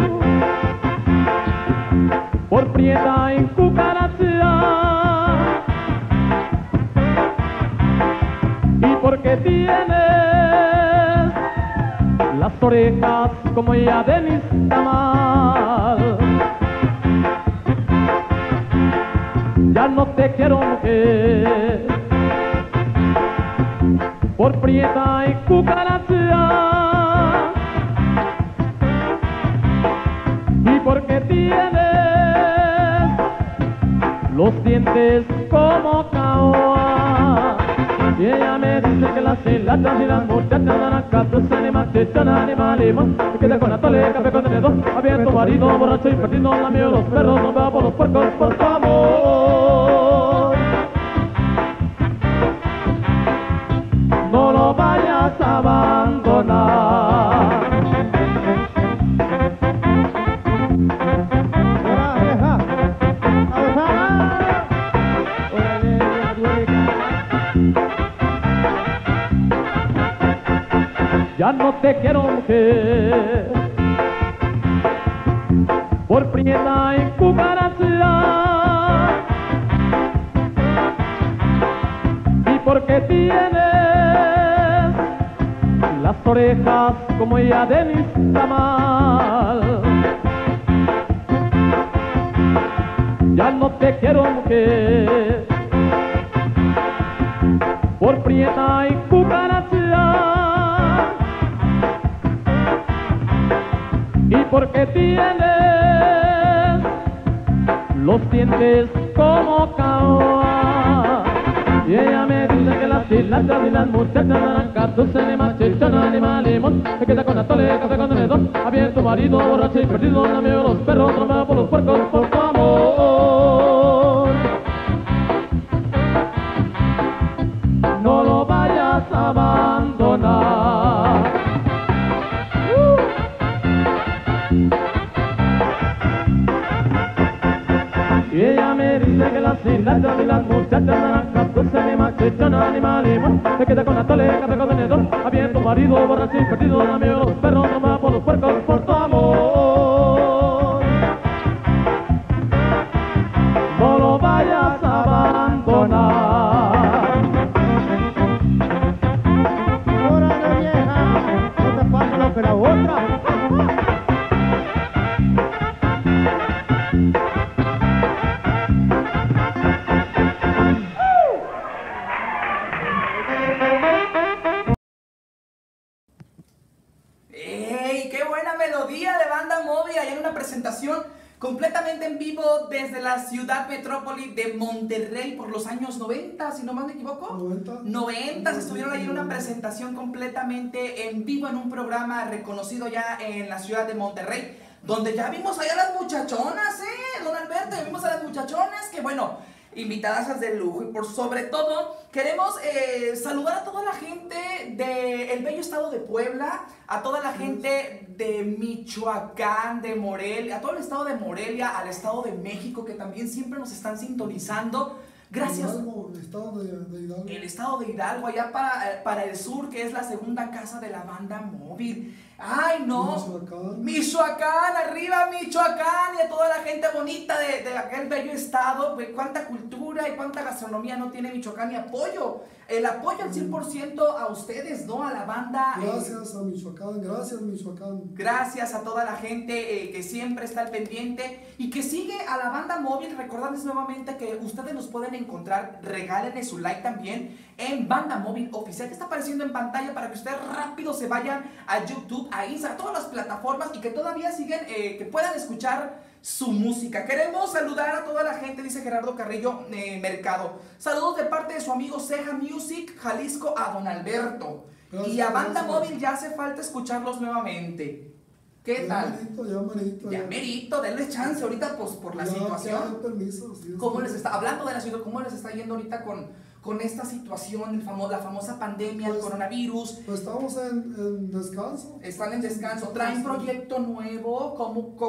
por prieta y cucaracha, y porque tienes orejas como ya de mis tamal. Ya no te quiero mujer, por prieta y cucaracha, y porque tienes los dientes como caoa. Y ella me dice que las hilatas y las muchachas dan acá, tus animales, limón, se queda con atole, café con tenedor, abierto, marido, borracho y perdido, la mío, los perros, nos va por los puercos, por tu amor. No lo vayas a abandonar. Ya no te quiero mujer, por prieta y cucaracha, y porque tienes las orejas como ella de mis tamal. Ya no te quiero mujer, por prieta y cucaracha, y porque tienes los dientes como caoa. Y ella me dice que las hilatas y las muchachas dan cartus, animal, chichona, animal, limón, se queda con atole, café con tenedor, abierto, marido, borracho y perdido, la mío, los perros, no me va por los puercos, por tu amor. No lo vayas a abandonar. Y ella me dice que las hilatas y las muchachas dan cartus, animal, chichona, animal, limón, se queda con atole, café con tenedor, abierto, marido, borracho y perdido, la mío, los perros, no me va por los puercos, por tu amor. No lo vayas a abandonar.
Órale vieja, no te pasa lo que la otra.
¡Ey! ¡Qué buena melodía de Banda Móvil! Allá en una presentación completamente en vivo desde la ciudad metrópoli de Monterrey por los años 90, si no más me equivoco. 90 estuvieron ahí en una presentación completamente en vivo en un programa reconocido ya en la ciudad de Monterrey, donde ya vimos allá a las muchachonas, don Alberto, ya vimos a las muchachonas que bueno, invitadas de lujo, y por sobre todo queremos saludar a toda la gente del bello estado de Puebla, a toda la gente de Michoacán, de Morelia, a todo el estado de Morelia, al estado de México, que también siempre nos están sintonizando. Gracias.
Hidalgo, el estado de Hidalgo.
El estado de Hidalgo, allá para el sur, que es la segunda casa de la Banda Móvil. ¡Ay, no!
Michoacán.
Michoacán, arriba Michoacán, y a toda la gente bonita de aquel bello estado. Pues, cuánta cultura y cuánta gastronomía no tiene Michoacán, y apoyo, el apoyo al 100% a ustedes, ¿no? A la banda.
Gracias a Michoacán, gracias Michoacán.
Gracias a toda la gente que siempre está al pendiente y que sigue a la Banda Móvil. Recordarles nuevamente que ustedes nos pueden encontrar, regálenle su like también en Banda Móvil Oficial, que está apareciendo en pantalla para que ustedes rápido se vayan a YouTube, a Instagram, a todas las plataformas, y que todavía siguen, que puedan escuchar su música. Queremos saludar a toda la gente, dice Gerardo Carrillo Mercado. Saludos de parte de su amigo Ceja Music, Jalisco, a don Alberto.
Gracias,
y a Banda
gracias.
Móvil ya hace falta escucharlos nuevamente. ¿Qué tal?
Ya
merito, denle chance ahorita pues, por la situación.
Permiso, sí,
¿Cómo les está, hablando de la ciudad, cómo les está yendo ahorita con esta situación, la famosa pandemia, el coronavirus?
Pues estamos en descanso.
Están en descanso. ¿Traen proyecto nuevo?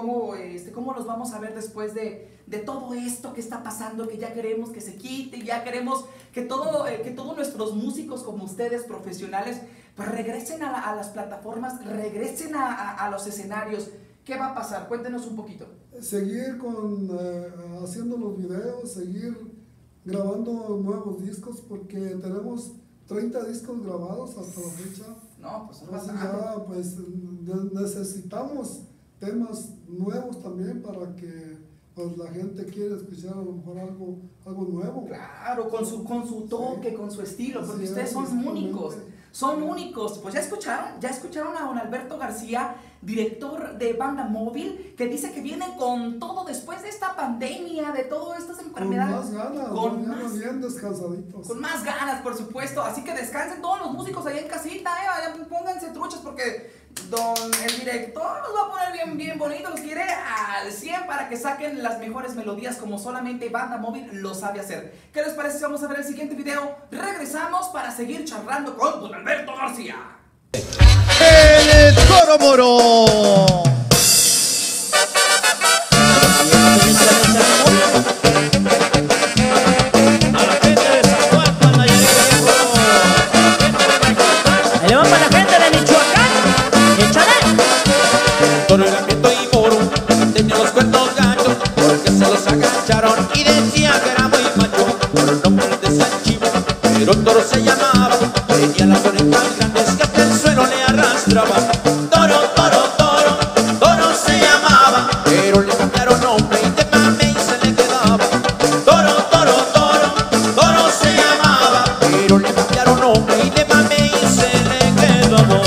¿Cómo los vamos a ver después de todo esto que está pasando, que ya queremos que se quite, ya queremos que todos nuestros músicos como ustedes, profesionales, pues regresen a las plataformas, regresen a los escenarios? ¿Qué va a pasar? Cuéntenos un poquito.
Seguir haciendo los videos, seguir grabando nuevos discos, porque tenemos 30 discos grabados hasta la fecha.
No, pues son
Entonces
bastante.
ya pues necesitamos temas nuevos también para que pues la gente quiera escuchar a lo mejor algo nuevo.
Claro, con su toque, con su estilo, porque
Sí,
ustedes son
exactamente.
únicos. Son únicos. Pues ya escucharon a don Alberto García, director de Banda Móvil, que dice que viene con todo después de esta pandemia, de todas estas
Con
enfermedades.
más ganas,
Con
mañana
más-
bien descansaditos.
Con más ganas, por supuesto. Así que descansen todos los músicos allá en casita, Vayan, pónganse truchas porque el director los va a poner bien bonito. Los quiere al 100 para que saquen las mejores melodías como solamente Banda Móvil lo sabe hacer. ¿Qué les parece si vamos a ver el siguiente video? Regresamos para seguir charlando con don Alberto García.
El Toro Moro.
A la gente de San Juan, Nayarit, ahí le van para la gente de Michoacán. ¡Échale!
Toro era prieto y moro, tenía los cuernos gachos, porque se los agacharon y decía que era muy macho. Por el nombre de San Chivo, pero Toro se llamaba, tenía las orejas grandes que hasta el suelo le arrastraba. Toro, Toro, Toro, Toro se llamaba, pero le cambiaron nombre y de mame y se le quedaba. Toro, Toro, Toro, Toro se llamaba, pero le cambiaron nombre y de mame y se le quedaba.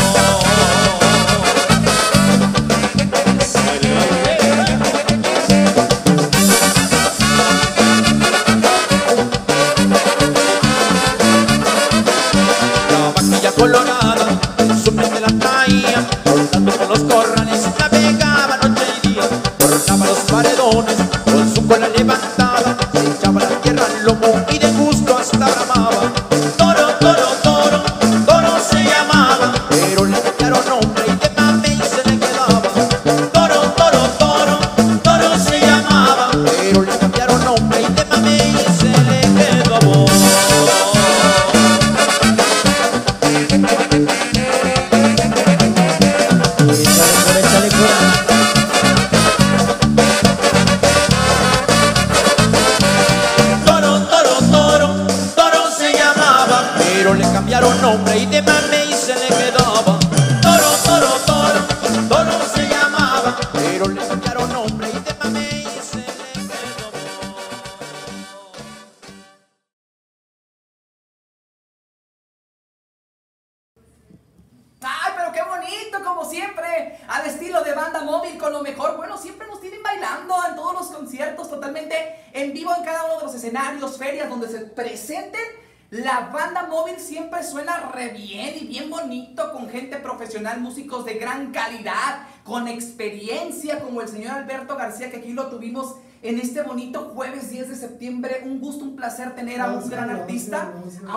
La vaquilla colorada en su mente la traía, cortando con los corrales, navegaba noche y día, cortaba los paredones, con su cola levantada, se echaba la tierra al lomo y de gusto hasta bramaba. Toro, Toro, Toro, Toro se llamaba, pero le cambiaron nombre y de mame y se le quedaba. Toro, Toro, Toro, Toro se llamaba, pero le cambiaron nombre y de mame y se le quedaba.
Échale, cura.
Toro, Toro, Toro, Toro se llamaba, pero le cambiaron nombre y de mame y se le quedaba. Toro, Toro, Toro, Toro se llamaba, pero le cambiaron nombre y de mame y se le quedaba.
¡Ay, pero qué bonito! Como siempre, al estilo de Banda Móvil, con lo mejor. Bueno, siempre nos tienen bailando en todos los conciertos, totalmente en vivo en cada uno de los escenarios, ferias donde se presenten. La Banda Móvil siempre suena re bien y bien bonito, con gente profesional, músicos de gran calidad, con experiencia, como el señor Alberto García, que aquí lo tuvimos en este bonito jueves 10 de septiembre. Un gusto, un placer tener a un gran artista,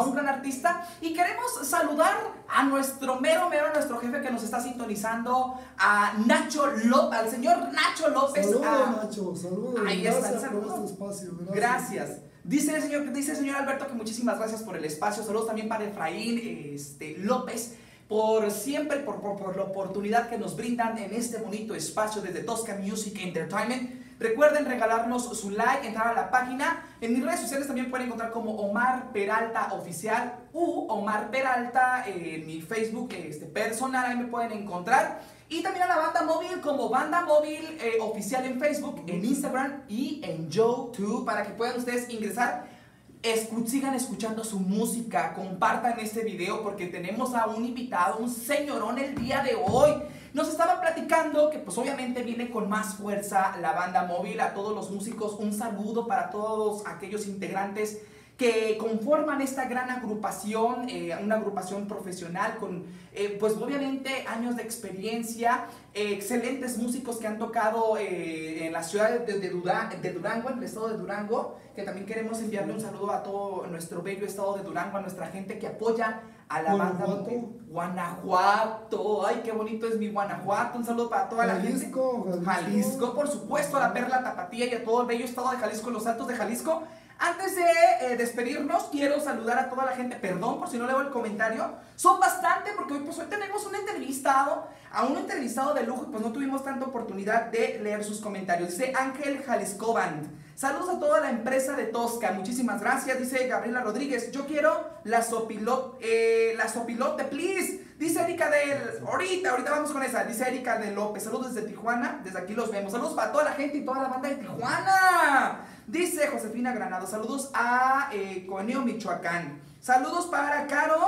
y queremos saludar a nuestro a nuestro jefe que nos está sintonizando, a Nacho López, al señor Nacho López.
Saludos, Nacho, saludos.
Ahí está,
Gracias por
saludos.
este espacio.
Gracias. Dice el señor Alberto que muchísimas gracias por el espacio. Saludos también para Efraín López, por siempre, por la oportunidad que nos brindan en este bonito espacio desde Tosca Music Entertainment. Recuerden regalarnos su like, entrar a la página. En mis redes sociales también pueden encontrar como Omar Peralta Oficial Omar Peralta en mi Facebook personal, ahí me pueden encontrar. Y también a la Banda Móvil como Banda Móvil Oficial en Facebook, en Instagram y en YouTube, para que puedan ustedes ingresar. Sigan escuchando su música, compartan este video porque tenemos a un invitado, un señorón el día de hoy. Nos estaba platicando que pues obviamente viene con más fuerza la Banda Móvil. A todos los músicos, un saludo para todos aquellos integrantes que conforman esta gran agrupación, una agrupación profesional con, pues obviamente, años de experiencia, excelentes músicos que han tocado en la ciudad de Durango, en el estado de Durango, que también queremos enviarle un saludo a todo nuestro bello estado de Durango, a nuestra gente que apoya a la banda. Guanajuato, ay, qué bonito es mi Guanajuato. Un saludo para toda la gente. Jalisco, por supuesto, a la Perla Tapatía y a todo el bello estado de Jalisco, los Altos de Jalisco. Antes de despedirnos, quiero saludar a toda la gente. Perdón por si no leo el comentario. Son bastante porque hoy tenemos un entrevistado de lujo y pues no tuvimos tanta oportunidad de leer sus comentarios. Dice Ángel Jalisco Band. Saludos a toda la empresa de Tosca. Muchísimas gracias. Dice Gabriela Rodríguez. Yo quiero la sopilote, please. Dice Erika ahorita vamos con esa. Dice Erika de López, saludos desde Tijuana, desde aquí los vemos. Saludos para toda la gente y toda la banda de Tijuana. Dice Josefina Granado, saludos a Coeneo, Michoacán. Saludos para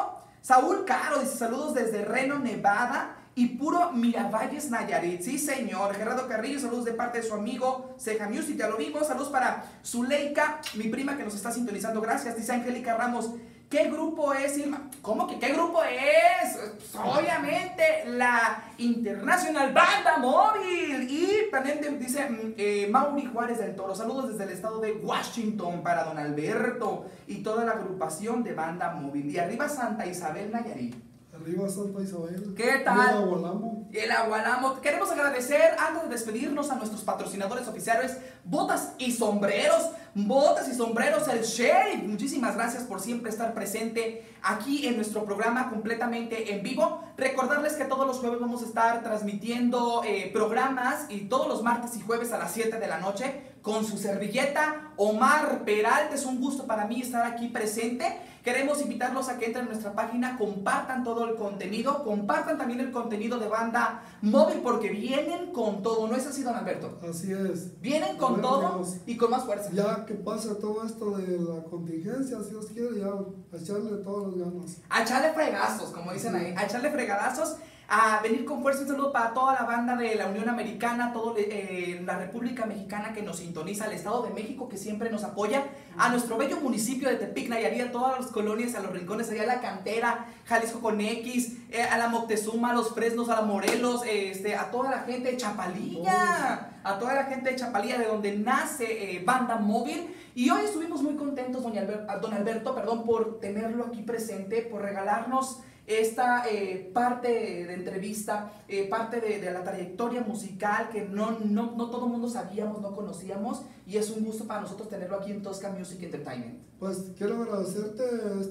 Saúl Caro, dice saludos desde Reno, Nevada. Y puro Miravalles, Nayarit. Sí, señor. Gerardo Carrillo, saludos de parte de su amigo Ceja Music, ya lo vimos. Saludos para Zuleika, mi prima que nos está sintonizando. Gracias. Dice Angélica Ramos, ¿qué grupo es, Irma? ¿Cómo que qué grupo es? Pues, obviamente, la Internacional Banda Móvil. Y también dice Mauri Juárez del Toro. Saludos desde el estado de Washington para don Alberto y toda la agrupación de Banda Móvil. Y arriba Santa Isabel, Nayarit.
Arriba Santa Isabel.
¿Qué tal?
Y el Agualamo.
El Agualamo. Queremos agradecer, antes de despedirnos, a nuestros patrocinadores oficiales, Botas y Sombreros. Botas y Sombreros, el Sheriff. Muchísimas gracias por siempre estar presente aquí en nuestro programa completamente en vivo. Recordarles que todos los jueves vamos a estar transmitiendo programas, y todos los martes y jueves a las 7 de la noche con su servilleta Omar Peralta. Es un gusto para mí estar aquí presente. Queremos invitarlos a que entren a nuestra página, compartan todo el contenido, compartan también el contenido de Banda Móvil, porque vienen con todo. ¿No es así, don Alberto?
Así es.
Vienen con todo
Dios,
y con más fuerza.
Ya que pasa todo esto de la contingencia, si Dios quiere, ya a echarle todas las ganas.
A echarle fregazos, como dicen ahí, a echarle fregadazos, a venir con fuerza. Un saludo para toda la banda de la Unión Americana, toda la República Mexicana que nos sintoniza, al Estado de México que siempre nos apoya, a nuestro bello municipio de Tepic, Nayarit, a todas las colonias, a los rincones, allá a la Cantera, Jalisco con X, a la Moctezuma, a los Fresnos, a la Morelos, a toda la gente de Chapalilla, a toda la gente de Chapalilla, de donde nace Banda Móvil. Y hoy estuvimos muy contentos, don Alberto, por tenerlo aquí presente, por regalarnos esta parte de entrevista, parte de la trayectoria musical que no todo el mundo sabíamos, no conocíamos, y es un gusto para nosotros tenerlo aquí en Tosca Music Entertainment.
Pues quiero agradecerte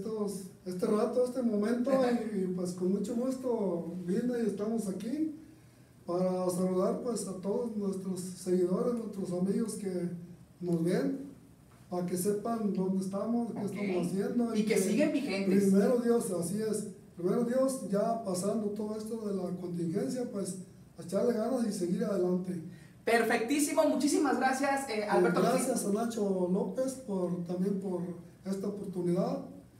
este rato, este momento, y pues con mucho gusto vine y estamos aquí para saludar pues a todos nuestros seguidores, nuestros amigos que nos ven, para que sepan dónde estamos, qué estamos haciendo.
Y que siguen vigentes.
Primero Dios, así es. Primero Dios, ya pasando todo esto de la contingencia, pues a echarle ganas y seguir adelante.
Perfectísimo, muchísimas gracias, Alberto.
Gracias a Nacho López también por esta oportunidad,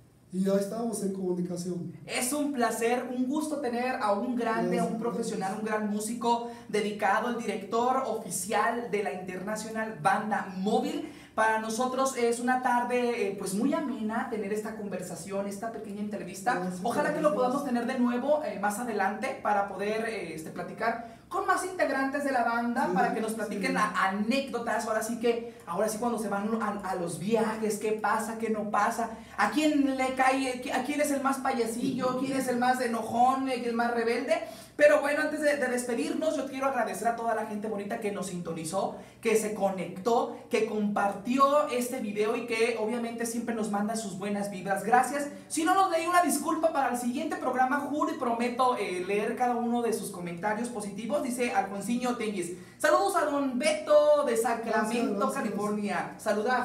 y ya estamos en comunicación.
Es un placer, un gusto tener a un grande, a un profesional, un gran músico dedicado, el director oficial de la Internacional Banda Móvil. Para nosotros es una tarde pues muy amena tener esta conversación, esta pequeña entrevista. Ojalá que lo podamos tener de nuevo más adelante para poder platicar con más integrantes de la banda, para que nos platiquen anécdotas. Ahora sí cuando se van a los viajes, qué pasa, qué no pasa, a quién le cae, a quién es el más payasillo, quién es el más enojón, el más rebelde. Pero bueno, antes de despedirnos, yo quiero agradecer a toda la gente bonita que nos sintonizó, que se conectó, que compartió este video y que obviamente siempre nos manda sus buenas vibras. Gracias. Si no nos leí, una disculpa. Para el siguiente programa juro y prometo leer cada uno de sus comentarios positivos. Dice Alfonsiño Tenguis, saludos a don Beto de Sacramento, gracias. California.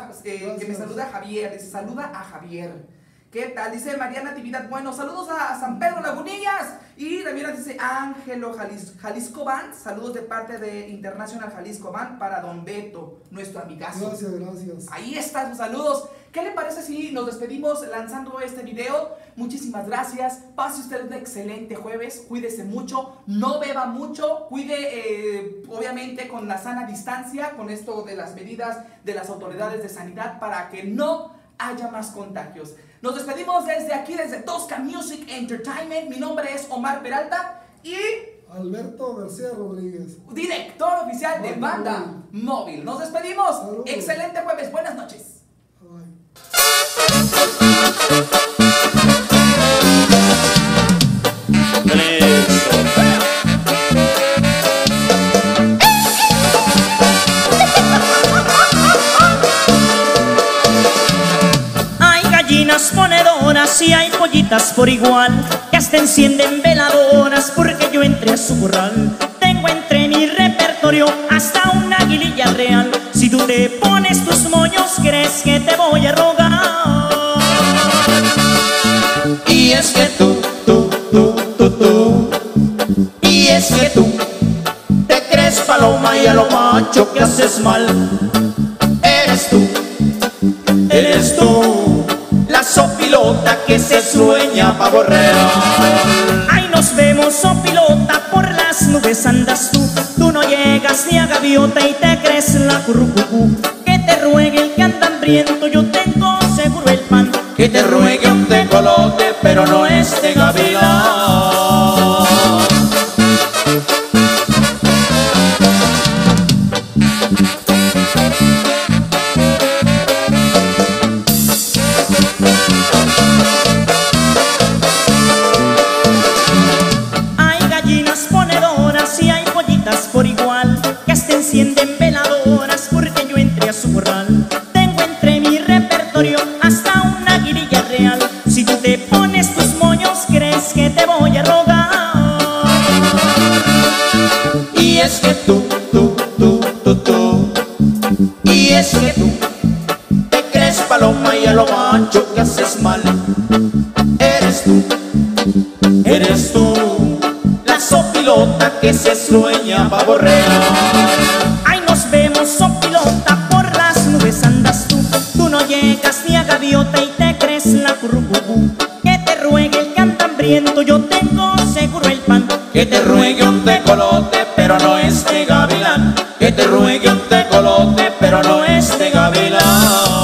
Que me saluda Javier. Dice, saluda a Javier. ¿Qué tal? Dice Mariana Natividad, bueno, saludos a San Pedro Lagunillas. Y también nos dice Ángelo Jalisco Band, saludos de parte de International Jalisco Band para don Beto, nuestro amigazo.
Gracias.
Ahí están sus saludos. ¿Qué le parece si nos despedimos lanzando este video? Muchísimas gracias. Pase usted un excelente jueves. Cuídese mucho, no beba mucho. Cuide, obviamente, con la sana distancia, con esto de las medidas de las autoridades de sanidad, para que no haya más contagios. Nos despedimos desde aquí, desde Tosca Music Entertainment. Mi nombre es Omar Peralta y
Alberto García Rodríguez,
director oficial de Banda Móvil. Nos despedimos.
Saludos.
Excelente jueves. Buenas noches.
Ponedoras y hay pollitas por igual, que hasta encienden veladoras porque yo entré a su corral. Tengo entre mi repertorio hasta una aguililla real. Si tú te pones tus moños, crees que te voy a rogar. Y es que tú mancho que haces mal. Eres tú, la sopilota que se sueña pavo real. Ay, nos vemos, sopilota, por las nubes andas tú. Tú no llegas ni a gaviota y te crees la currucucú. Que te ruegue el que anda hambriento, yo tengo seguro el pan. Que te ruegue un tecolote, pero no este gavilán. Hay gallinas ponedoras y hay pollitas por igual, que hasta encienden veladoras porque yo entré a su corral. Tengo entre mi repertorio hasta una guirilla real. Si tú te pones tus moños, crees que te voy a rogar. Y es que tú, y es que tú te crees paloma y a lo macho que haces mal. Eres tú, la sopilota que se sueña pavo real. Ay, nos vemos, sopilota, por las nubes andas tú. Tú no llegas ni a gaviota y te crees la currucucú. Que te ruegue el que anda hambriento, yo tengo seguro el pan. Que te ruegue un tecolote, pero no este gavilán. Que te ruegue un tecolote, pero no este gavilán.